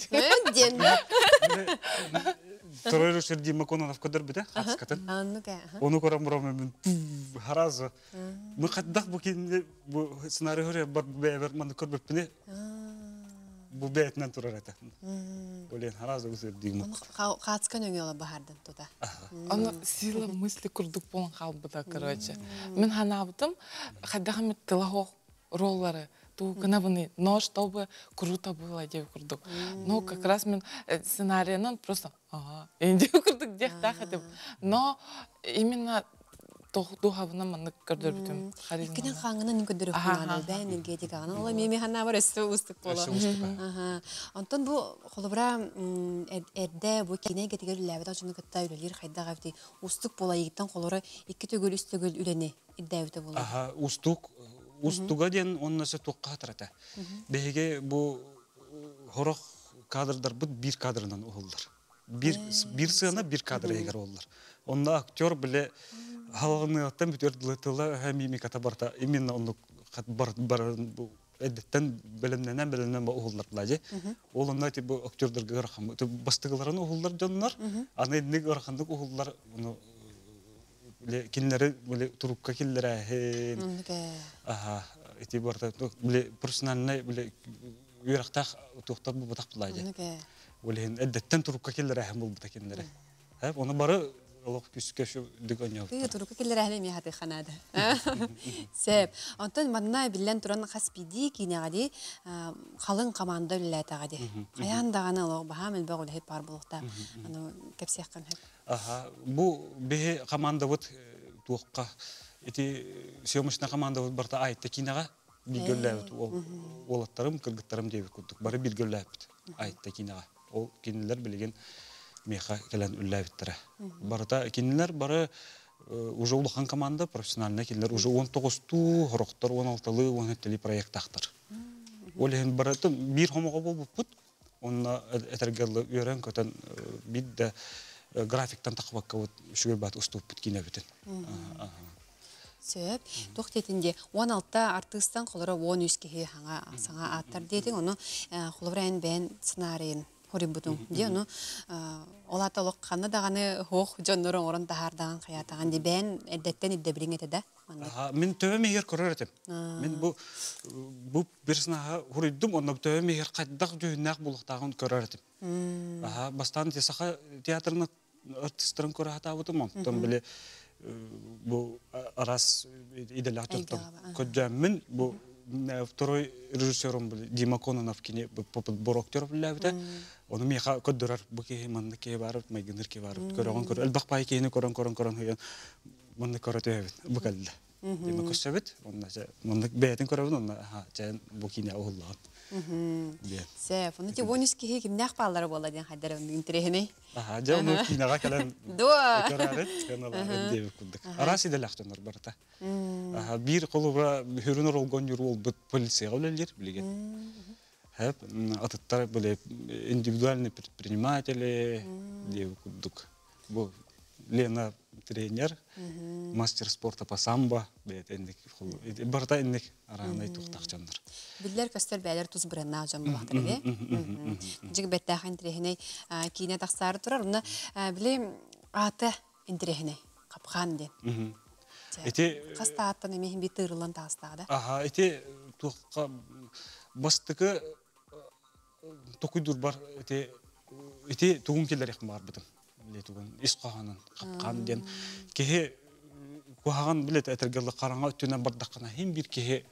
Второй режиссер Дима Кононов кадр бите, хатскатын. Оны көрем бурамын харазы. Мы хаддах бу кинде бу сценарий höre бар бер маны көрбөппүне. Бу бетнен турар эте. Олен харазы үзер Дима. Хатскан өңөла бахардан туда. Она сила мысли курдук болан халбыда, короче. Мен ханабытым, хаддахамет тылахох роллары. Тугана буны, но чтобы круто было, где курдук. Ну, как раз мен сценарий, ну, просто, ага, где курдук, где тахатым. Но именно тохдуха буна маннык көрдөр бүтүм харизма. Кенен хаңынан көрдөр хананы, да, энергетика аны. Ола меми хана бар өстө устук боло. Ага. Антон бу холобра эрде бу кинегетигер ләбәт ачыны кытта үлелер хайда гавди устук бола егиттен холоры икки төгөл үстөгөл үлене иддәвте боло. Ага, устук устуга ден оннасы токка тарата. Беге бу хорох кадрдар бут бир кадрынан олдар. Бир бир сына бир кадр егер олдар. Онда актер биле халыгыны аттан бүтөр тыла һәм мимиката барта. Именно онда бар бар эдеттен белемнән белемнән олдар булады. Ол онда тип актердерге рахмат. Бастыгыларын олдар жоннар. Аны ник рахмандык олдар уну кинләре биле турукка килләре. Ага, эти барта биле персональный биле юрактах тохтап бу батак булады. Олен эдеттен турукка килләре һәм бу батакинләре. Һәм оны бары Аллах күскә шу дигән Ты турукка килләре һәм яхаты ханада. Сәп, антон манна билен туран хаспиди кинәгәди халын команда ләтәгәди. Каяндаганы Аллах баһамел багыл һәп бар булыкта. Аны кепсәккән һәп. Ага, бу бе команда вот туққа эти съемочная команда вот барта айтты кинага билгеләп ол олаттарым кыргыттарым деп күттүк бары билгеләп айтты кинага ол кинелер билген меха келен үлләбиттер барта кинелер бары уже улахан команда профессиональный кинелер уже он тогуз ту хороктор он алтылы он жетили проекттактыр олен барата бир хомого болбут онна этергеле үйрен көтөн бидде графиктан тақвакка вот шугар бат уступ биткине битен. Сөп, тоқтетінде он алты артыстан холора он үскеге хаңа саңа аттар дедің, оны холорайын бән сценарийын хорим бұдың. Де, оны олаталық қаны дағаны хоқ жонларын орын тағардаған қиятаған де бән әдеттен еддебірің етеді. Мен төбем егер көрер етім. Мен бұл персонаға хоридым, оны төбем егер қайдақ жүйіннақ болықтағын көрер етім. Бастан тесақа театрына артистерин көрө хатабытым онтон биле бу арас иделе актёрдон көжөмүн бу второй режиссером биле Дима Кононов кине бор актер билебите ону меха көдөрөр бу ке манды ке барып майгыныр ке барып көрөгөн көрө элбак бай кени көрөн көрөн көрөн Мынны көрөтөбүт букалда. Дема көсөбүт. Онда же мынны бетин көрөбүт, онда ха жан бу кине огуллаган. Мгм. Бе. Сеп, оны те вонус ки кимнах баллары бола ден хадер оны интерехне. Аха, же оны кинага калан. Дуа. Көрөбүт, канала деп кудук. Араси да лахтонор барта. Аха, бир колура хүрүнөр олгон юрул бут полицияга белелер билген. Хәп атыттар беле индивидуальный предприниматели деп кудук. Бу Лена тренер, мастер спорта по самбо, бет эндик барта эндик араны туктакчандар. Биллер көстөр бәлер туз бренна жан булактыр ди. Жиг беттахан трехне кине таксар турар, уна биле аты интерехне капкан ди. Эти кастааттан эме бит тырылан тастады. Аха, эти тукка бастыкы токуйдур бар, эти эти тугун келер бар бутун. Летуган исқаганын капкан ден кеhe кухаган билет этергерле караңга өтүнөн бардаккана хим бир кеhe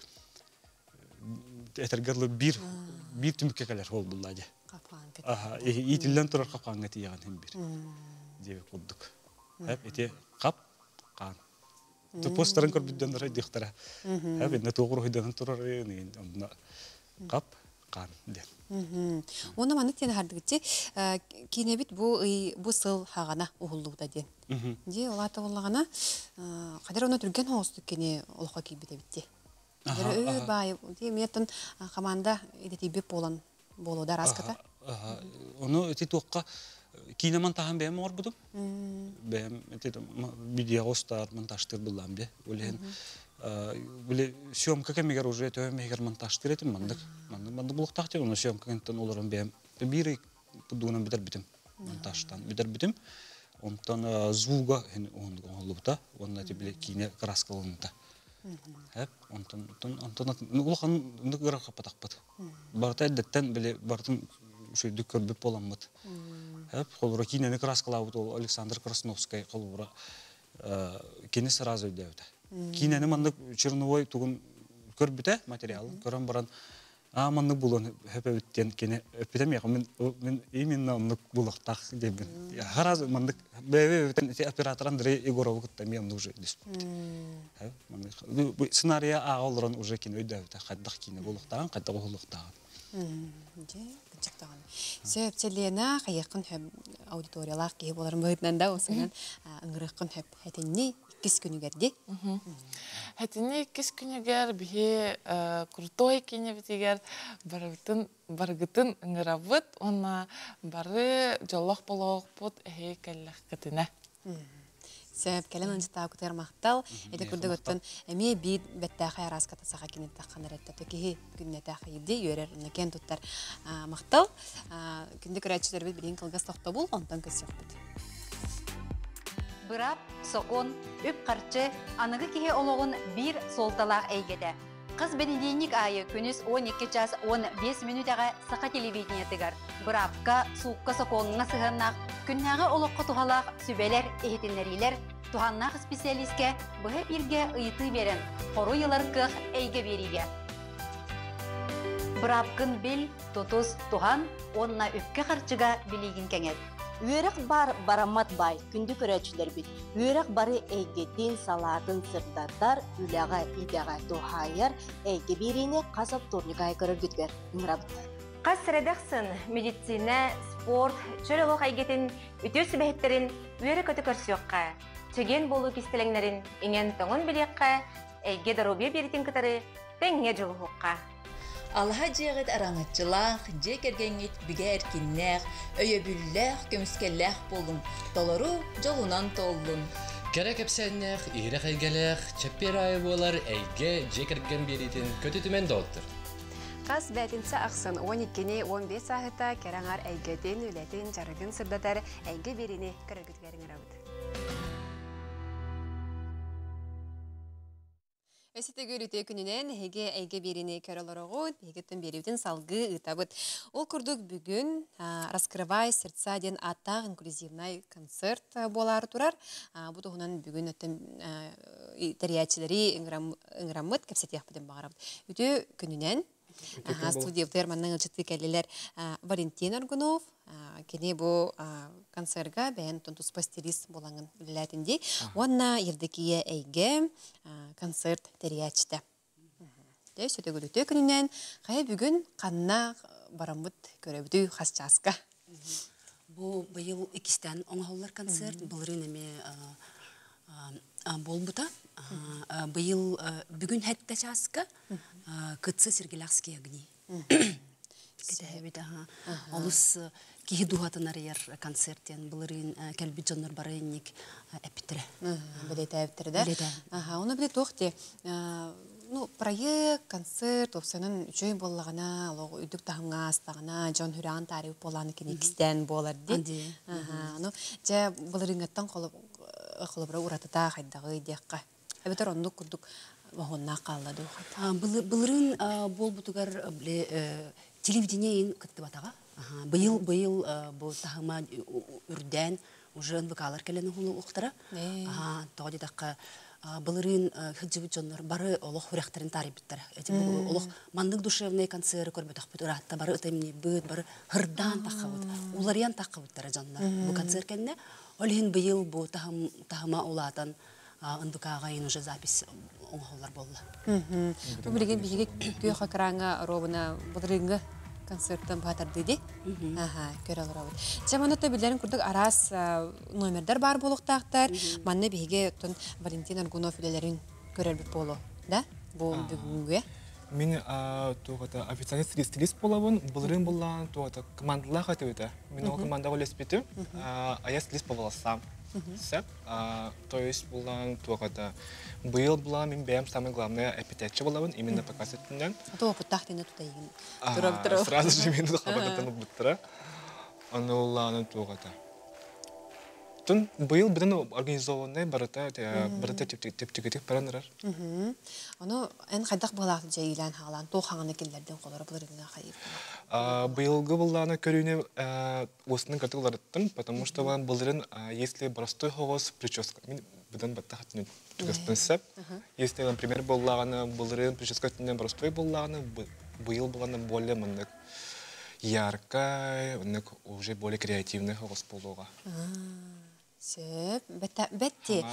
этергерле бир бир түмүккө келер ол буллади. Капкан. Аха, итилден турар капканга тияган хим бир. Деп кудук. Хеп эти капкан. Ту постерин көрбүдөн дара диктара. Хеп эне тогуру хыдан турар эне онда капкан ден. Оны маны тен хардыгычы кинебит бу бу сыл хагана ухуллууда ден. Ди олата боллагана кадер оны түрген хоостук кене олока кийбите битти. Кадер үй бай ди метон команда идетибеп болан болода раската. Оны эти токка кинеман тахан бем орбудум. Бем эти видео остар монтажтыр булам бе. Олен Биле съемка кемегер уже то мегер монтаж тиретим мандык. Мандык мандык булуктак те, уну съемка кентен олорун бем. Бири будугунан битер битим. Монтажтан битер битим. Онтан звуга он голубта, онна те биле кине краскалынта. Хеп, онтан онтан онтан улхан ныгыра капатакпат. Барта эддеттен биле бартын шөйдүк көрбөп боламмыт. Хеп, колура кинени краскалабыт ол Александр Красновский колура кине сразу өйдөбүт. Кинени мандык черновой тугун көрбүтө материал көрөн баран а мандык булон хөпөбүттен кине өпүтөм я мен мен именно мындык булактак деп. Хараз мандык бебетен оператор Андрей Егоров кытта мен уже дис. Хэ мандык сценарий аалрын уже кине өйдөбүтө каддак кине булактаган каддак булактаган. Же чактаган. Сөп телена кайыкын хөп аудиториялар ки боларын бөйтнән да осыган ыңгырыкын хөп хәтенни кис күнүгәрди. Хәтенни кис күнүгәр бие крутой кинебитигәр барытын баргытын ыңгырабыт, онна бары жоллох болок пот эхе келлек кытына. Сөп келен анжыта күтер мактал, эде күрдүк өттөн эми бит беттахай раската сага кинет таккандар этте теки күнне тахыйды йөрер некен туттар мактал. Күндүк рәчилер бит билин кылгас токто бул, онтан көс жок бит. Бырап, сокон, үп карчы, аныгы кихе ологун бир солталак эйгеде. Кыз бенедейник айы күнүс он эки час он беш минутага сака телевидение тыгар. Бырапка, суукка соконуна сыгыннак, күннагы олокко тухалак сүбелер, эхетиннерилер, туханнак специалистке быһы бирге ыйты берен, хору йылар кых эйге бериге. Бырапкын бил, тутус, тухан, онна үпке карчыга билигин кеңет. Үйрек бар барамат бай, күнді көрәчілер бит. Үйрек бары әйгеттен салатын сырдардар, үләға идеға тухайыр, әйге беріне қасап турникай көрір күтбер. Үңірабыт. Қас сіредіқсін, медицина, спорт, чөрелік әйгетін, үтеу сүбәхеттерін үйрек өті көрсіоққа. Чөген болу кестелеңнерін еңен тоңын білеққа, әйге дарубе беретін кітары тәңе жылы хоққа. Алха жегет араңатчылах, жек ергенет биге эркиннех, өйөбүллех, көмүскеллех болдум. Толору жолунан толдум. Керек эпсеннех, ирек эйгелех, чеппер айы болар, эйге жек эрген беритин көтүтүмен долтур. Кас бәтинсе ақсын он иккени он беш сағыта кераңар әйгеден үләтин жарығын сырдатар әйге беріне көрігіткерін арабыды. Өсіті көріте күнінен әйге әйге беріне көріліріғын, әйгеттен береуден салғы ұтабыд. Ол күрдік бүгін «Раскрывай сердца» ден аттақ инклюзивнай концерт болары тұрар. Бұл тұғынан бүгін өттен тәриятчілері ыңырамыд кәпсет яқпыден бағарабыд. Өте күнінен Ага, студиябытыр маннан ылжытты келелер Валентин Аргунов, кене бу концертга бәйін тонтус пастилист болаңын үліләтінде. Онна Евдокия әйге концерт терячті. Дәй сөті күліті күнінен қай бүгін қанна барамыд көрөбді қасчаска. Бу быйыл икистен оңғаулар концерт, бұлырын әме бол бұта. Быйыл бүгін хәтті часка кытсы Сергелякский огни. Кетәбет, олыс кихи дуғатынар ер концерттен бұлырын кәлбі жонлар барайынник әпіттірі. Білет әбіттірді. Оны білет оқты. Ну, проект, концерт, опсанын үчөй боллағына, үйдік тағымға астағына, жон хүраған тариф боланы кені кістен болар де. Ну, жа бұлырыңаттан қолыбыра ұратыта қайдағы дейққа. Әбітер ондық күрдік вағонна қалады. Бұлырын бол бұтығар телевидениеін күтті батаға. Бұйыл, бұйыл бұл тағыма үрден, уже ынбықалар кәлені ғылы ұқтыра. Тоғы дедаққа Балырын хыджыбыт жонлар бары олох хүрәхтерин тариф биттер. Эти олох мандык душевный концерт көрбөтөк бит уратта бары өтемни быт бары хырдан тахабыт. Уларыян тахабыттар жонлар. Бу концерт кенне олин быйыл бу тахам тахама улатан ындыкага ин уже запись оңголлар болду. Мм. Бу билген биге күйөкө караңга робуна балырыңга концерттан батарды ди. Аха, көрөлөр абыт. Жаманатта билерин курдук арас номердер бар болуктактар. Манна биге тон Валентин Аргунов үлелерин көрөлбүт болу. Да? Бу бүгүнгө. Мен тугата официальный стилист болабын. Булрын булган тугата командалар хатыбыта. Мен ол командага леспетим. А я стилист болсам. Сеп, то есть булган тугата быйыл була мен бәм самый главное эпитетче болабын именно показательнен. То опыттахтыны тутайын. Турап-турап. Сразу же мен хабарлатып буттыра. Аны улланы тугата. Тун быйыл биден организованный барата барата тип-тип-тип баранырар. Мм. Аны эн кайдак булак жайлан халан то хаңны келлерден колор булырына хайып. А быйылгы булланы көрүнө осының категорияларын, потому что ван булырын если простой хогос прическа. Мен биден баттахтын түгөстөнсөп. Если, например, буллаганы булырын прическасынан простой буллаганы быйыл булганы более мындык яркая, уже более креативный хогос болуга. Сөп, бәтте.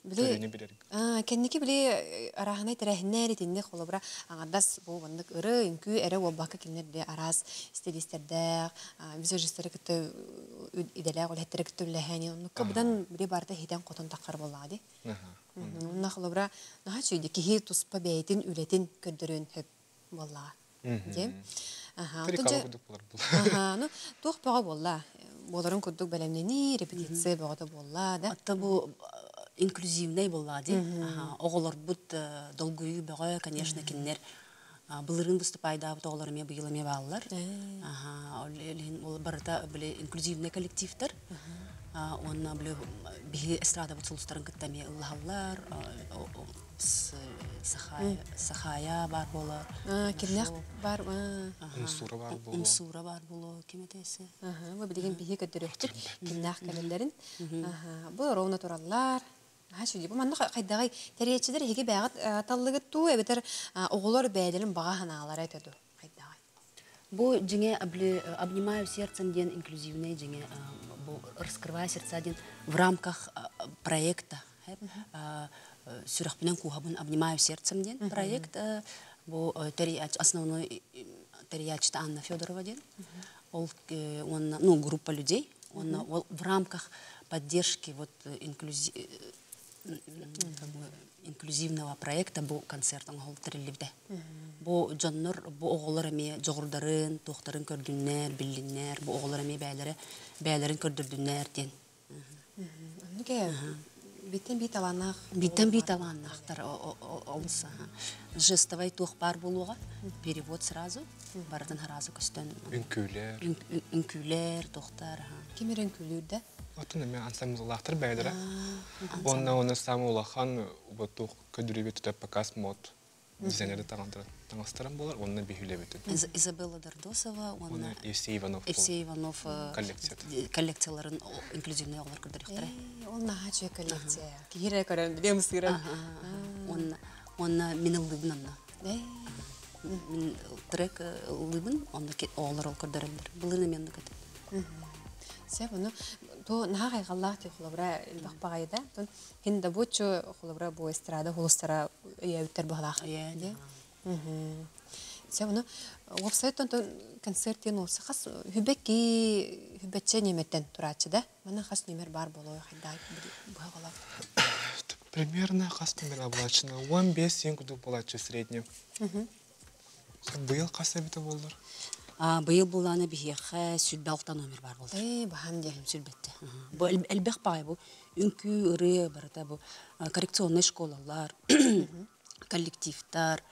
А, кеннеки биле арахына терәһнәр итинне холобра аңадас бу бандык ыры инкү эре обака киннерде арас стилистердә, визажисттер китә иделә гол хәттер китә ләһәни. Кыбдан бире барда хитән котон такыр булады. Унна холобра наһа чөйде ки туспа бәйтин үлетин көндөрөн хөп булла. Ди. Аха, Аха, ну тух пага булла. Боларын күрдік бәлемнені, репетиция бағыда болла, да? Атта бұл инклюзивный болла, де. Оғылар бұд долгүйі бағы, конечно, кеннер. Бұлырын бұстыпайда бұд оғыларыме бұйылыме бағылар. Ол барыта инклюзивный коллективтер. Онна бігі эстрада бұд сұлыстарын күттәме ұлғалар, Сахая бар болу. Кеннер бар. Умсура бар болу. Умсура бар болу, кеметесі. Бұл білген бігі көттіріқтір. Кеннер кәлелерін. Бұл ровна туралар. Бұл маңда қайдағай тәриетшілер еге бәғат талығы ту, әбетер оғылар бәйдерін баға ханалар айтады. Бұл жеңе обнимаю сердцем ден инклюзивный жеңе раскрывая сердца ден в рамках проекта. Сюрахпинен кухабын обнимаю сердцем ден проект. Бұл основной терриячта Анна Федорова ден. Он, ну, группа людей. Он в рамках поддержки вот инклюзив, инклюзивного проекта бұл концерт оңғол тірілівді. Бұл жоннор, бұл оғыларыме жоғырдарын, тоқтарын көрдіннер, біліннер, бұл оғыларыме бәйлерін көрдірдіннер ден. Неге? Биттен бит аланақ. Биттен бит аланақтар олысы. Жестовай тух бар болуға, перевод сразу, бардын харазы көстен. Үнкүлер. Үнкүлер, тоқтар. Кемер үнкүлерді? Отын әме ансамблақтар бәйдірі. Онна оны самы олақан бұтуқ көдірі бетті показ мод. Дизайнерді таңастырын болар, онына бейхілі бетін. Изабелла Дардосова, оны Евсей Иванов коллекцияларын инклюзивный олар көрдіріқтірі. Ол наға жөй коллекция. Кейірі көрін білеміз сұрын. Онына Минал Лыбнанна. Мен трек лыбын, онда олар ол көрдөрөлдөр. Былыны мен көтө. Сеп оны то наа кайгаллах ти холобра бакпагайда. Тон хинда бучу холобра бу эстрада холостара яуттар баглах. Ди. Мм. Сеп оны вебсайттан концерттен олса хас хүбекки хүбетче неметтен турачы да. Мана хас немер бар болой хайдай багалак. Примерно хас немер облачно он беш сен күдүк болачы среднем. Мм. Быйыл кайсы бите болдур? А быйыл буланы бихе сүтбе алты номер бар болды. Эй, бахан де сүтбетте. Бу элбек бай бу үнкү ыры барата бу коррекционный школалар, коллективтар,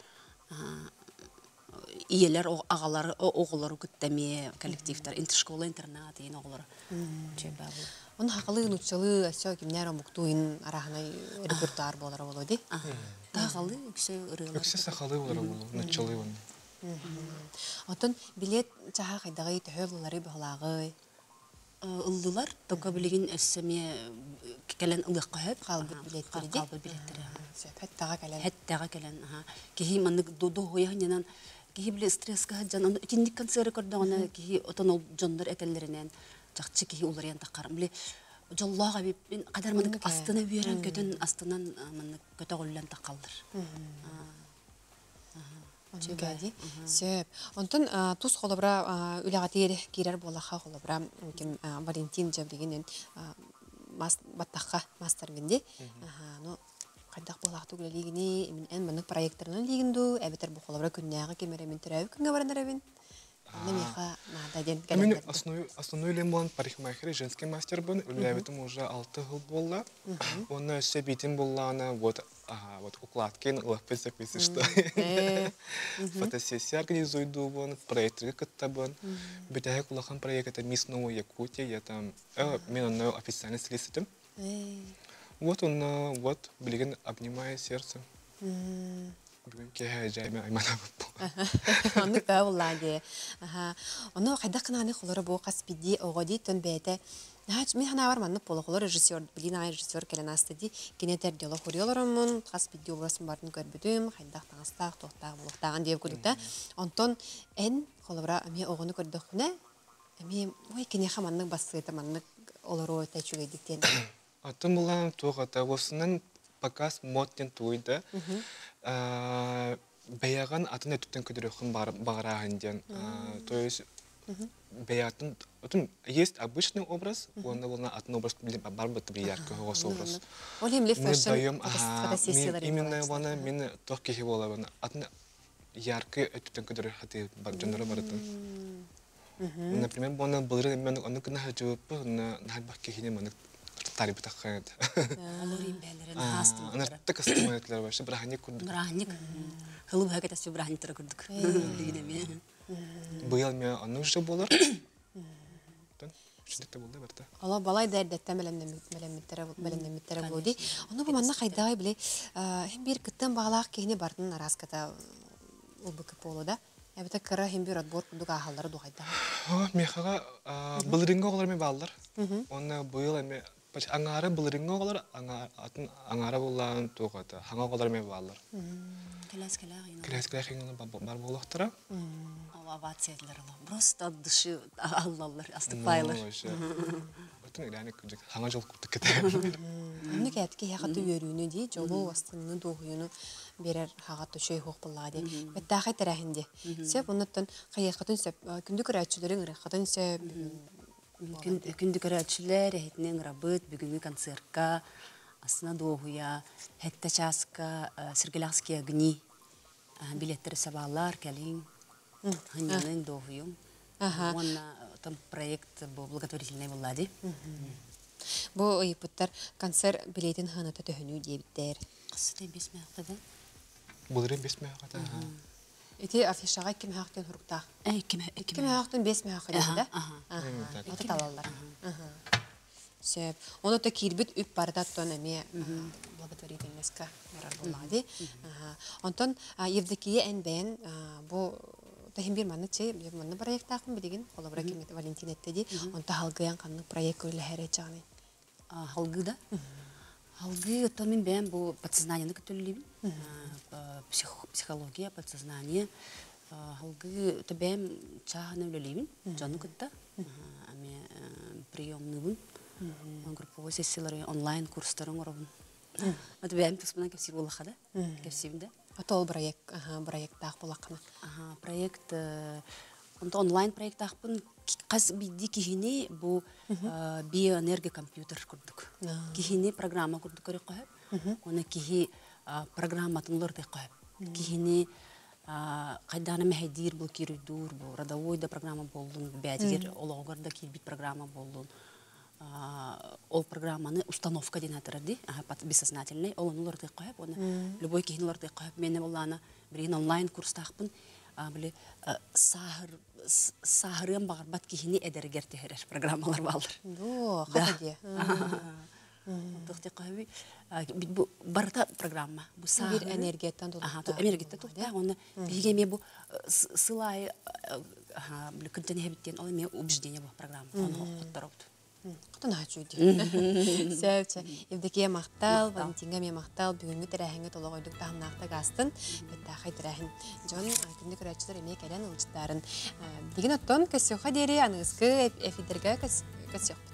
иелер агалар оголор күттеме коллективтар, интершкола интернат ен оголор. Чеба бу. Он хакылы нуччалы асё кимнер муктуин араханай репертуар болар болоди. Тагалы үксе ырылар. Үксе сахалы болар болу, нуччалы бу. Отон билет чаха кайдагы төһөлләре баглагы. Ылдылар тока билеген эссеме келен ылык кайып калбыт билеттери. Калбыт билеттери. Хаттага келен. Хаттага келен. Кихи маннык додо хояһнан кихи биле стресска жан киндик концерт көрдөгөнө кихи отон жондор экеллеринен жакчы кихи улар янда карам биле жоллага бип кадар маннык астына берен көтөн астынан маннык көтөгөллөн такалдыр. Чегади. Сөп. Онтон тус холобра үләгатер кирер болаха холобра ким Валентин жабдигенен баттакка мастер бинди. Аха, ну кайдак болак түгелегини мен эн моны проекторунун лигинду, эбетер бу холобра күннәгы кемеремен төрөп күнгө барандарабин. Намиха нада ден келен. Мен основной основной лемон парикмахер, женский мастер бун, үләбетим уже алты жыл болла. Оны өсө битим боллана вот ага, вот укладки, лапец, если что. Фотосессия организую бун, проекты кытта бун. Битәһе кулахан проект это Мисс Новая Якутия, я там мен оны официально стилистим. Вот он вот билеген обнимая сердце. Бүгін кеһә жайма аймана бу. Аны кавлаге. Аха. Оны кайда кынаны холоры бу каспиди огоди тон бете. Нач мен хана бар манны полохолор режиссер, билина режиссер келен астыди. Кинетер диалог хуриолоромун, каспиди образын барын көрбүдүм, кайдак таңыстак, токтак, булуктаган деп көрдүктө. Онтон эн холора ами огону көрдөкүнө. Ами ой кине хаманны басыйта манны олоро тачугедиктен. Атын булган тугата осынын показ моттен туйда. Бәяган атын өтүптен көдөрөкөн багыраган ден. То есть бәятын отун есть обычный образ, он он атын образ бар бит бир яркый образ. Ол эмле фэшн фотосессиялар. Именно вона мен тохки болабын. Атын яркый өтүптен көдөрө хаты бар жонора барытын. Например, бона былыр мен аны кына хажып, на нахбак кехине мен тариф тахат. Олорин бәлерен хастым. Аны так астыматлар бар. Браханик күрдүк. Браханик. Хылып хаката су браханиктер күрдүк. Дигенеме. Быйыл мен аны уже болар. Тон шидетте болду барта. Ала балай дәрдәттә мәлемнән мәлеметтәре мәлеметтәре булды. Аны бу манна кайдагы биле, һәм бир кыттан баглак кехне бардын араската ул бик полода. Әбетә кара һәм бир отбор күндүк ахаллары дугайда. Ха, мехага былырынга оглар мен баллар. Оны быйыл эме Бач аңары былырыңга оглар, аңа аңара булган тугата. Хаңа оглар мен баллар. Келес келе. Келес келе бар булактыра. Овациялар ала. Просто от души аллалар, астыпайлар. Отун эләне күҗек. Хаңа жол күттек кете. Аны кәтке хакыты йөрүне ди, жолу астынны дугуйны берер хагаты шөй хок булады. Бәттәхә тәрәһендә. Сеп оннан кыякатын сеп күндүк рәчүләрен рәхатын сеп Күнді көрәтшілер, әйтінен рабыт, бүгінгі концертка, асына доғуя, әтті часқа, сіргілақския гни, билеттері сабалар, кәлін, ханянын доғуйым. Онна там проект бұл благотворительный болады. Бұл ойыпыттар концерт билетін ханаты төхіну дейбіттер. Қысыдай бес мәқыды? Бұлырын бес мәқыды. Эти афишага ким хактын хурукта? Э, ким ким хактын бес мәхәкәдә дә? Аха. Ата талалар. Аха. Сеп, оны та кирбит үп бардат тонеме благотворительностька ярар булады. Аха. Онтон Евдокия Энбен бу тахим бир манны чей, бир манны проект акын бидеген, колобра кимет Валентин эттеди. Онта халгыян канны проект көрүлө хәрәчаны. А, халгыда? Алгы то мен бәм бу подсознаниены көтөллибин. Психология, подсознание. Алгы то бәм чаганы өлелибин. Жаны кытта. Аме приемныбын. Групповой сессиялары, онлайн курстарын орабын. Это бәм туспынан кепсир боллаха да. Кепсибинде. Атол проект, ага, проект тақ болаққаны. Ага, проект онлайн проект тақпын қаз бидди кихини бу биоэнергия компьютер курдук. Кихини программа курдук көрөк коеп. Оны кихи программатын лор дек коеп. Кихини кайданы мехедир бул киридур бу родовой да программа болдун, бәдигер ологор да кирбит программа болдун. Ол программаны установка дейін атырады, бессознательный, ол оны лорды қойып, оны любой кейін лорды қойып, мені оланы бірген онлайн курс тақпын, сағырын бағыр бат кейіні әдәргер тегерер программалар балыр. До, қадеге. Тоқты қойып, барыта программа. Бір энергияттан толықта. Энергияттан толықта, оны бейгеме бұл сылай күнтен әбіттен, ол еме убеждение бұл программа, оны оқыттар оқты. Қытын ачуйды. Сәвчі. Евдекия мақтал, Валентинға мен мақтал, бүгінгі тәрәхіңі толық ойдық тағымнақты ғастын. Бәттақай тәрәхін. Жон, күнді көрәтшілер емей кәлен ұлжыттарын. Деген оттон, көсіоқа дері, аныңызғы әфидерге көсіоқ